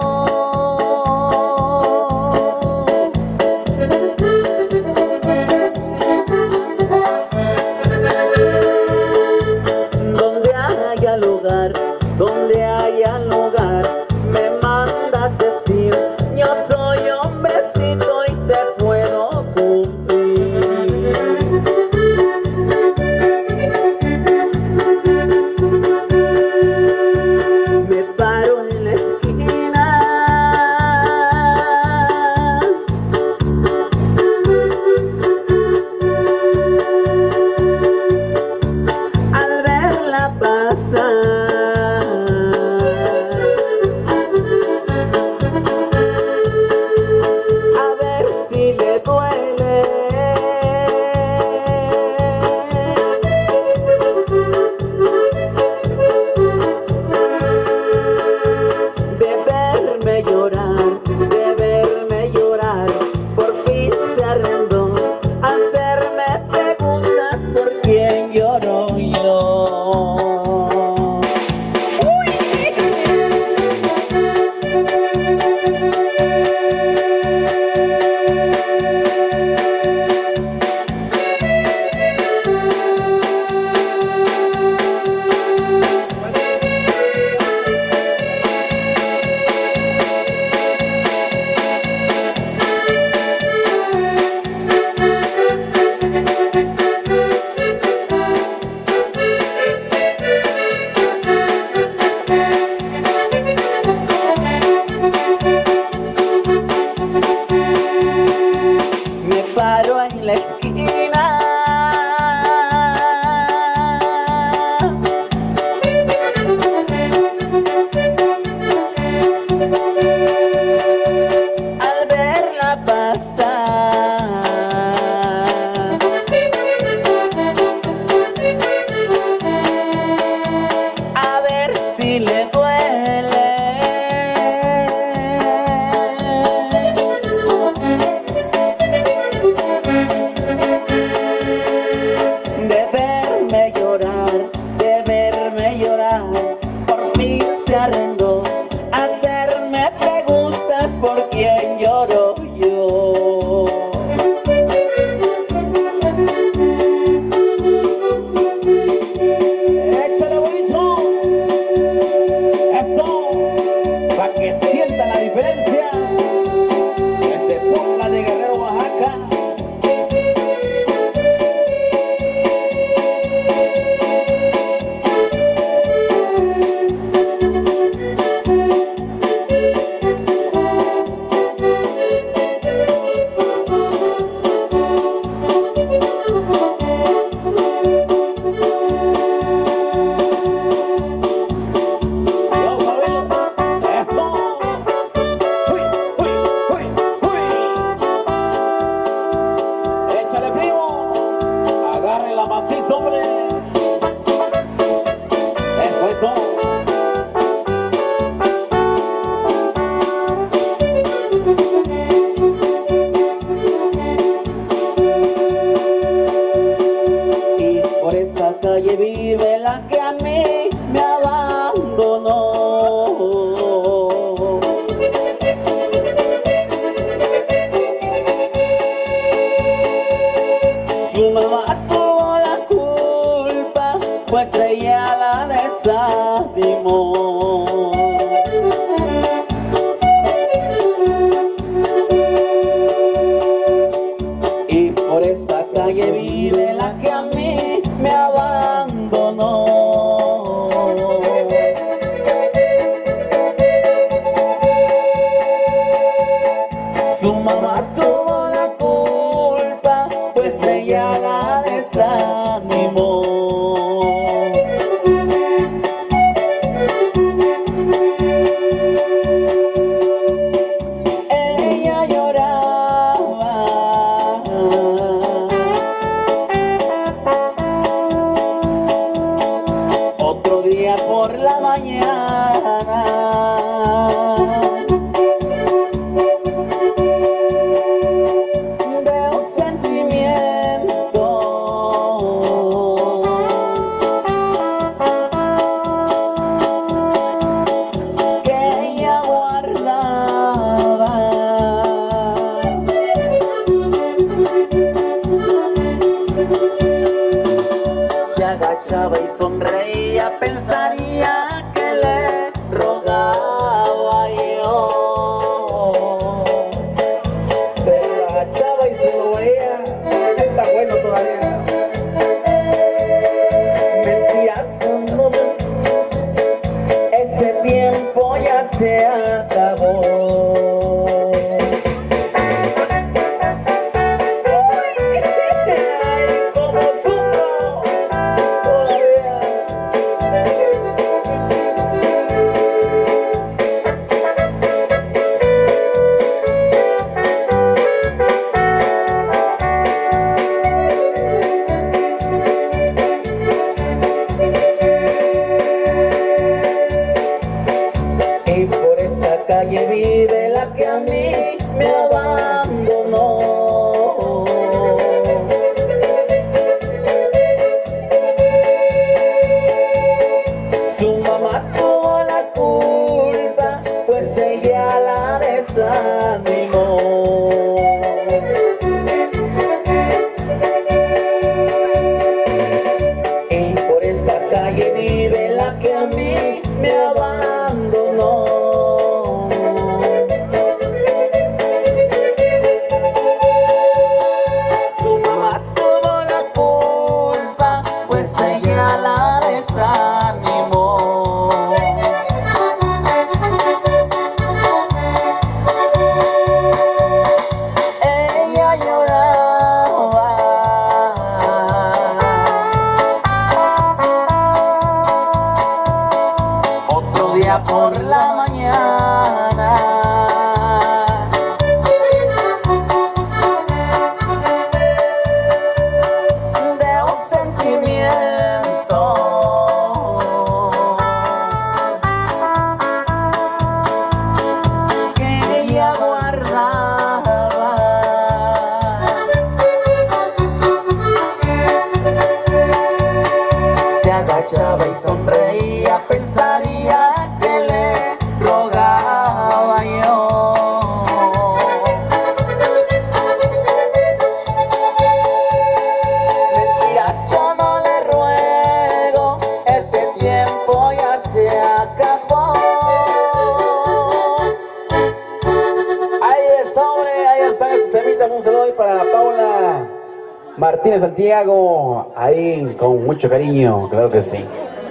Donde haya lugar, me mandas decir, yo soy hombrecito y te puedo cumplir. Me paro en la esquina, al verla pasar. De verme llorar, por fin se arrendó a hacerme preguntas por quién lloro yo. Me paro en la esquina, al verla pasar, a ver si le duele. De verme llorar, por fin se arrendó a hacerme preguntas por quién lloro yo. Échale bonito, eso, para que sientan la diferencia, que se ponga de Guerrero, Oaxaca. Macizo, hombre. Eso. Y por esa calle vive la que a mí me abandonó. Su mamá tuvo la culpa, pues ella la desanimó. Y por esa calle vive la que a mí me abandonó. Su mamá tuvo la culpa, pues ella la desanimó. por la mañana veo sentimiento que ella guardaba. Se agachaba y sonreía, pensaría que le rogaba yo. Se agachaba y se lo veía, está bueno todavía. Mentiras, no, ese tiempo ya se acabó. Y por esa calle vive la que a mí me abandonó. Su mamá tuvo la culpa, pues ella la desanimó. Y por esa calle vive la que a mí me abandonó. Su mamá tuvo la culpa, pues ella la desanimó. Ella lloraba otro día por la mañana. Veo sentimiento que ella guardaba. Se agachaba y sonreía, pensaría que le rogaba yo. Mentiras, yo no le ruego, ese tiempo ya se acabó. Ahí es, hombre, ahí están esos temitas. Un saludo ahí para Paula Martínez Santiago, ahí con mucho cariño, claro que sí.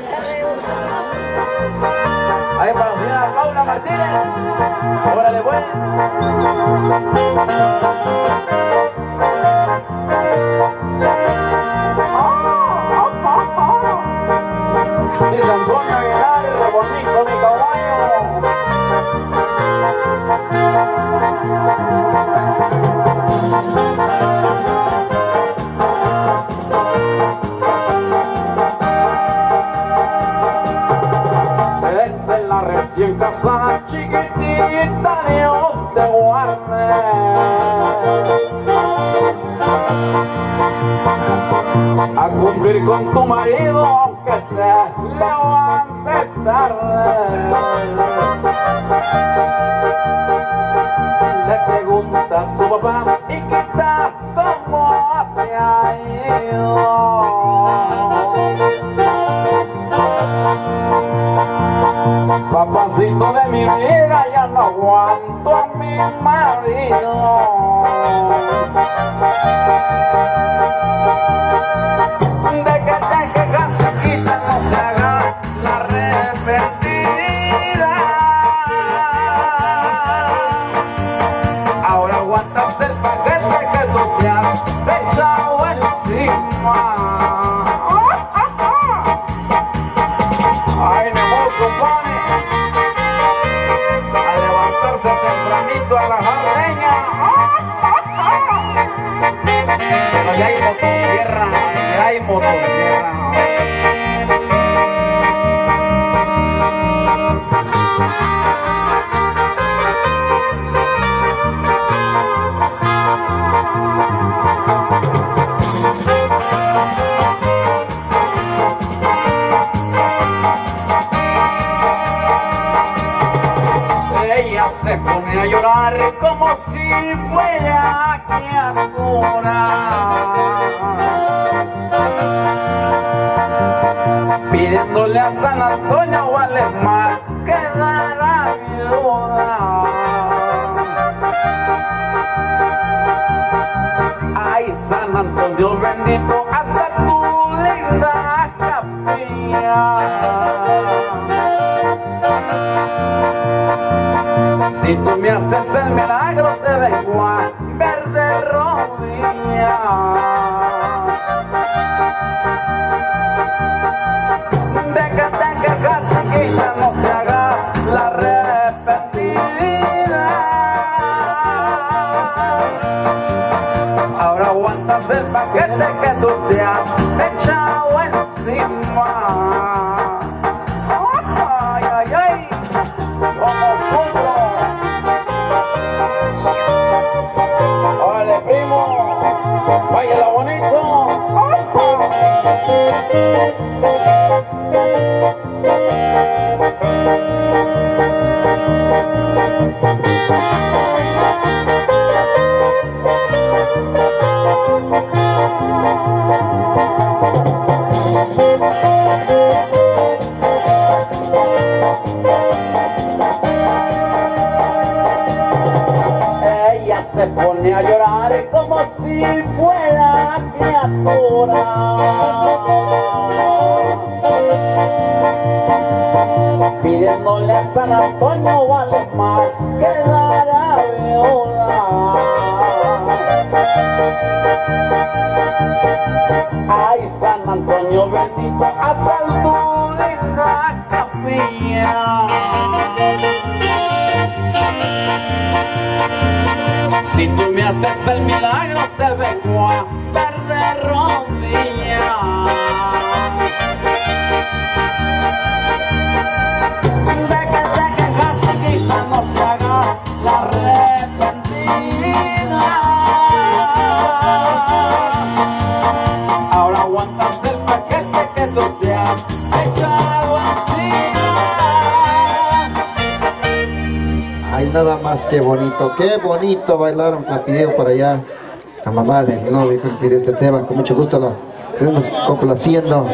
Ahí para la señora Paula Martínez. Órale pues. Dice Antonio Aguilar, bonito mi caballo. Desde la recién casada chiquitita, Dios te guarde. A cumplir con tu marido aunque te levantes tarde. Le pregunta a su papá, ¿y qué tal? ¿Cómo te ha ido? Papacito de mi vida, ya no aguanto a mi marido. De que te quejas chiquita, no te hagas la arrepentida. Ahora aguantas el paquete que tú te has echado encima. Ay, no vos, compadre, a levantarse tempranito a rajar leña. Pero ya hay motosierra, ya hay motosierra. llorar como si fuera criatura, pidiéndole a San Antonio vale más que dar ayuda. Ay, San Antonio bendito, hasta tu linda capilla. Si tú me haces el milagro, te vengo a ver de rodillas. Deja, chiquita, no te hagas la arrepentida. Ahora aguantas el paquete que tú te has echado encima. Ay, ay, ay, como sufro. Órale, primo, váyala bonito. Ella se pone a llorar como si fuera criatura, pidiéndole a San Antonio vale más que dar ayuda. Ay, San Antonio bendito, haz tu linda capilla. Si tú me haces el milagro, te vengo a ver de rodillas. Deja, chiquita, no te hagas la arrepentida. Ahora aguantas el paquete que tú te has echado encima. Ay, nada más que bonito, qué bonito bailaron, la pidieron para allá. La mamá del novio que pide este tema, con mucho gusto la estuvimos complaciendo.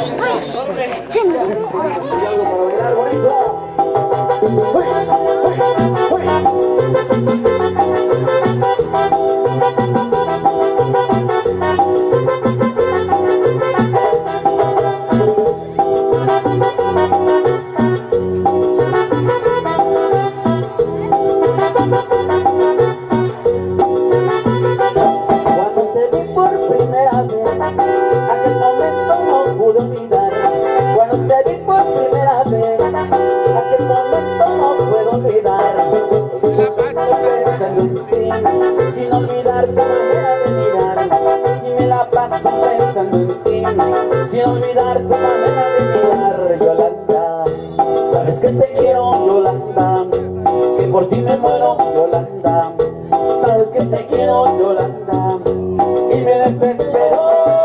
Sin olvidar tu manera de mirar, y me la paso pensando en ti. Sin olvidar tu manera de mirar, Yolanda. Sabes que te quiero, Yolanda, que por ti me muero, Yolanda. Sabes que te quiero, Yolanda, y me desespero.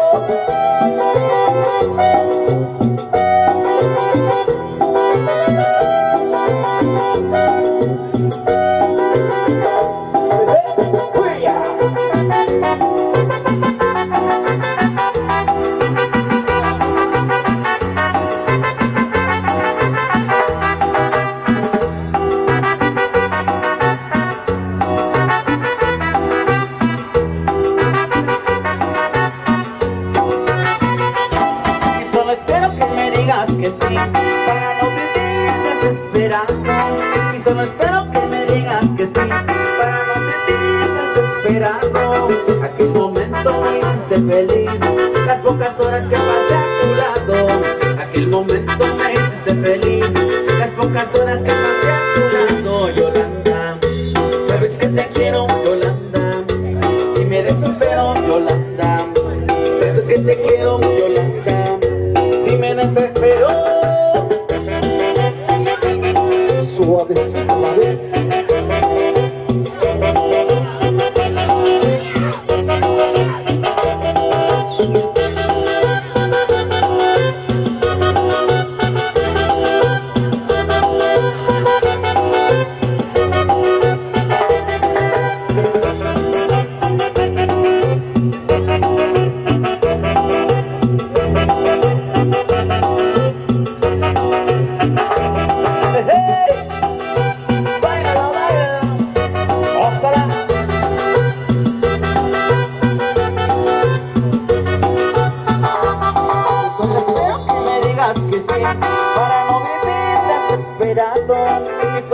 Que sí, para no vivir desesperando. Y solo espero que me digas que sí, para no vivir desesperando. Aquel momento me hiciste feliz, las pocas horas que pasé a tu lado. Aquel momento me hiciste feliz, las pocas horas que pasé a tu lado. Yolanda, sabes que te quiero, Yolanda, y me desespero, Yolanda. Sabes que te quiero, Yolanda, y me desespero.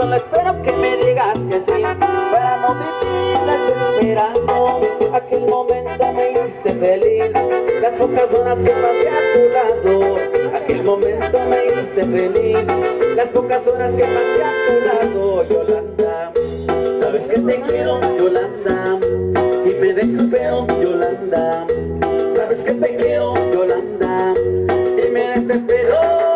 Solo espero que me digas que sí, para no vivir desesperando. Aquel momento me hiciste feliz, las pocas horas que pasé a tu lado. Aquel momento me hiciste feliz, las pocas horas que pasé a tu lado. Yolanda, sabes que te quiero, Yolanda, y me desespero, Yolanda. Sabes que te quiero, Yolanda, y me desespero.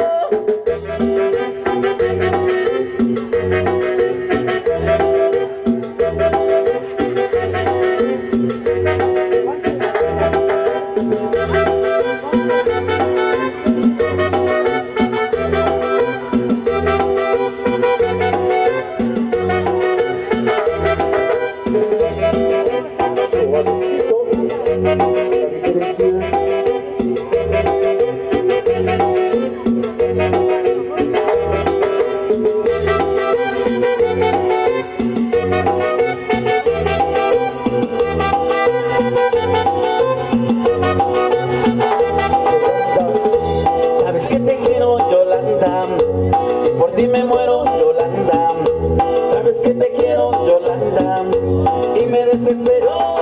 Sabes que te quiero, Yolanda, y por ti me muero, Yolanda. Sabes que te quiero, Yolanda, y me desespero.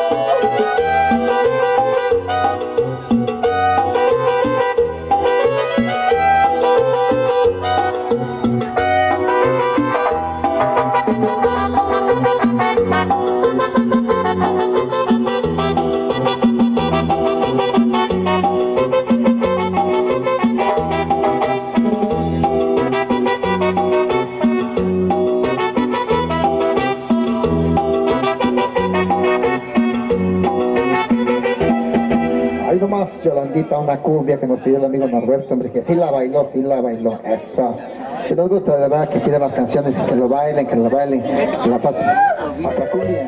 Ahí nomás, Yolandita, una cumbia que nos pidió el amigo Norberto, hombre, que sí la bailó, eso. Si nos gusta, de verdad, que pidan las canciones y que lo bailen, que la pasen. Otra cumbia.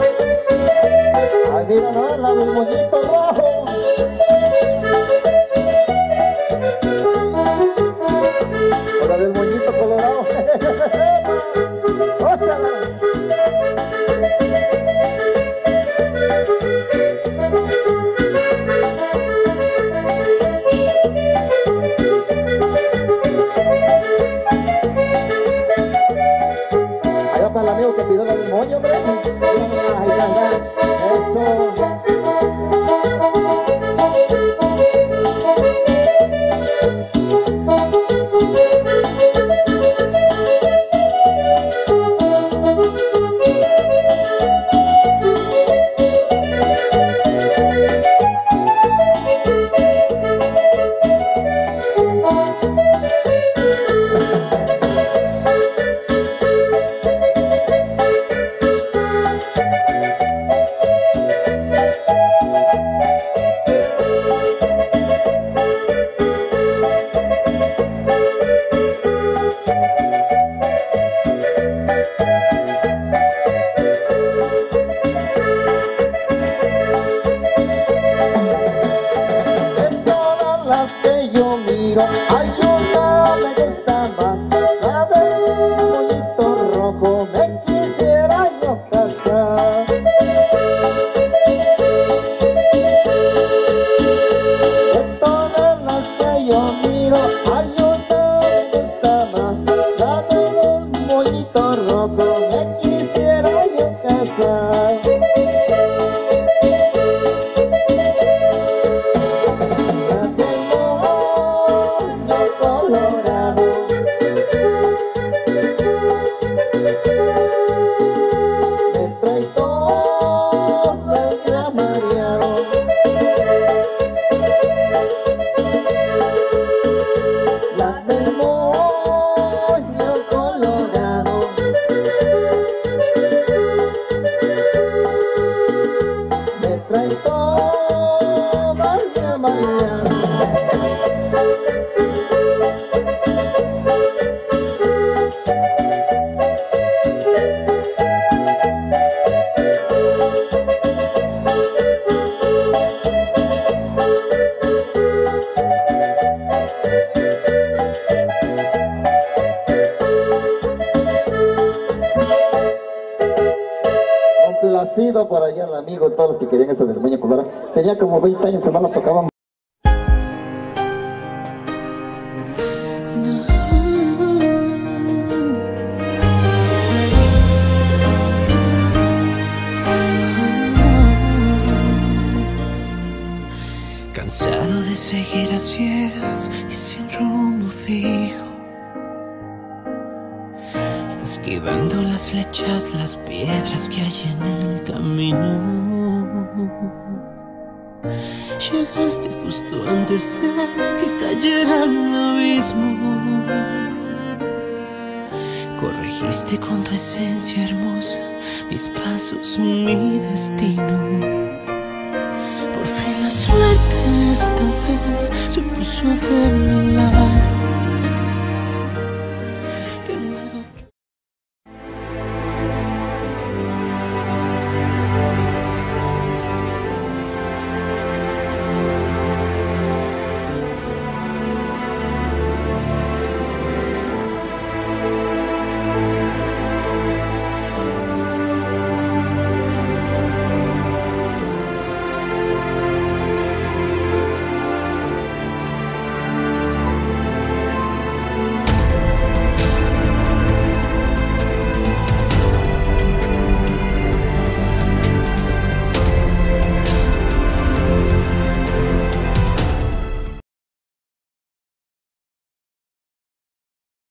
Mira, no, la del moñito rojo. aplauso. Hay una me gusta más, la del moñito rojo, me quisiera yo casar. De todas las que yo miro, hay una me gusta más, la del moñito rojo, me quisiera yo casar. Complacido por allá el amigo, todos los que querían esa del moño colorado. Tenía como 20 años que no la tocaban. Cansado de seguir a ciegas y sin rumbo fijo, esquivando las flechas, las piedras que hay en el camino. Llegaste justo antes de que cayera al abismo. Corregiste con tu esencia hermosa mis pasos, mi destino. Por fin la suerte esta vez se puso de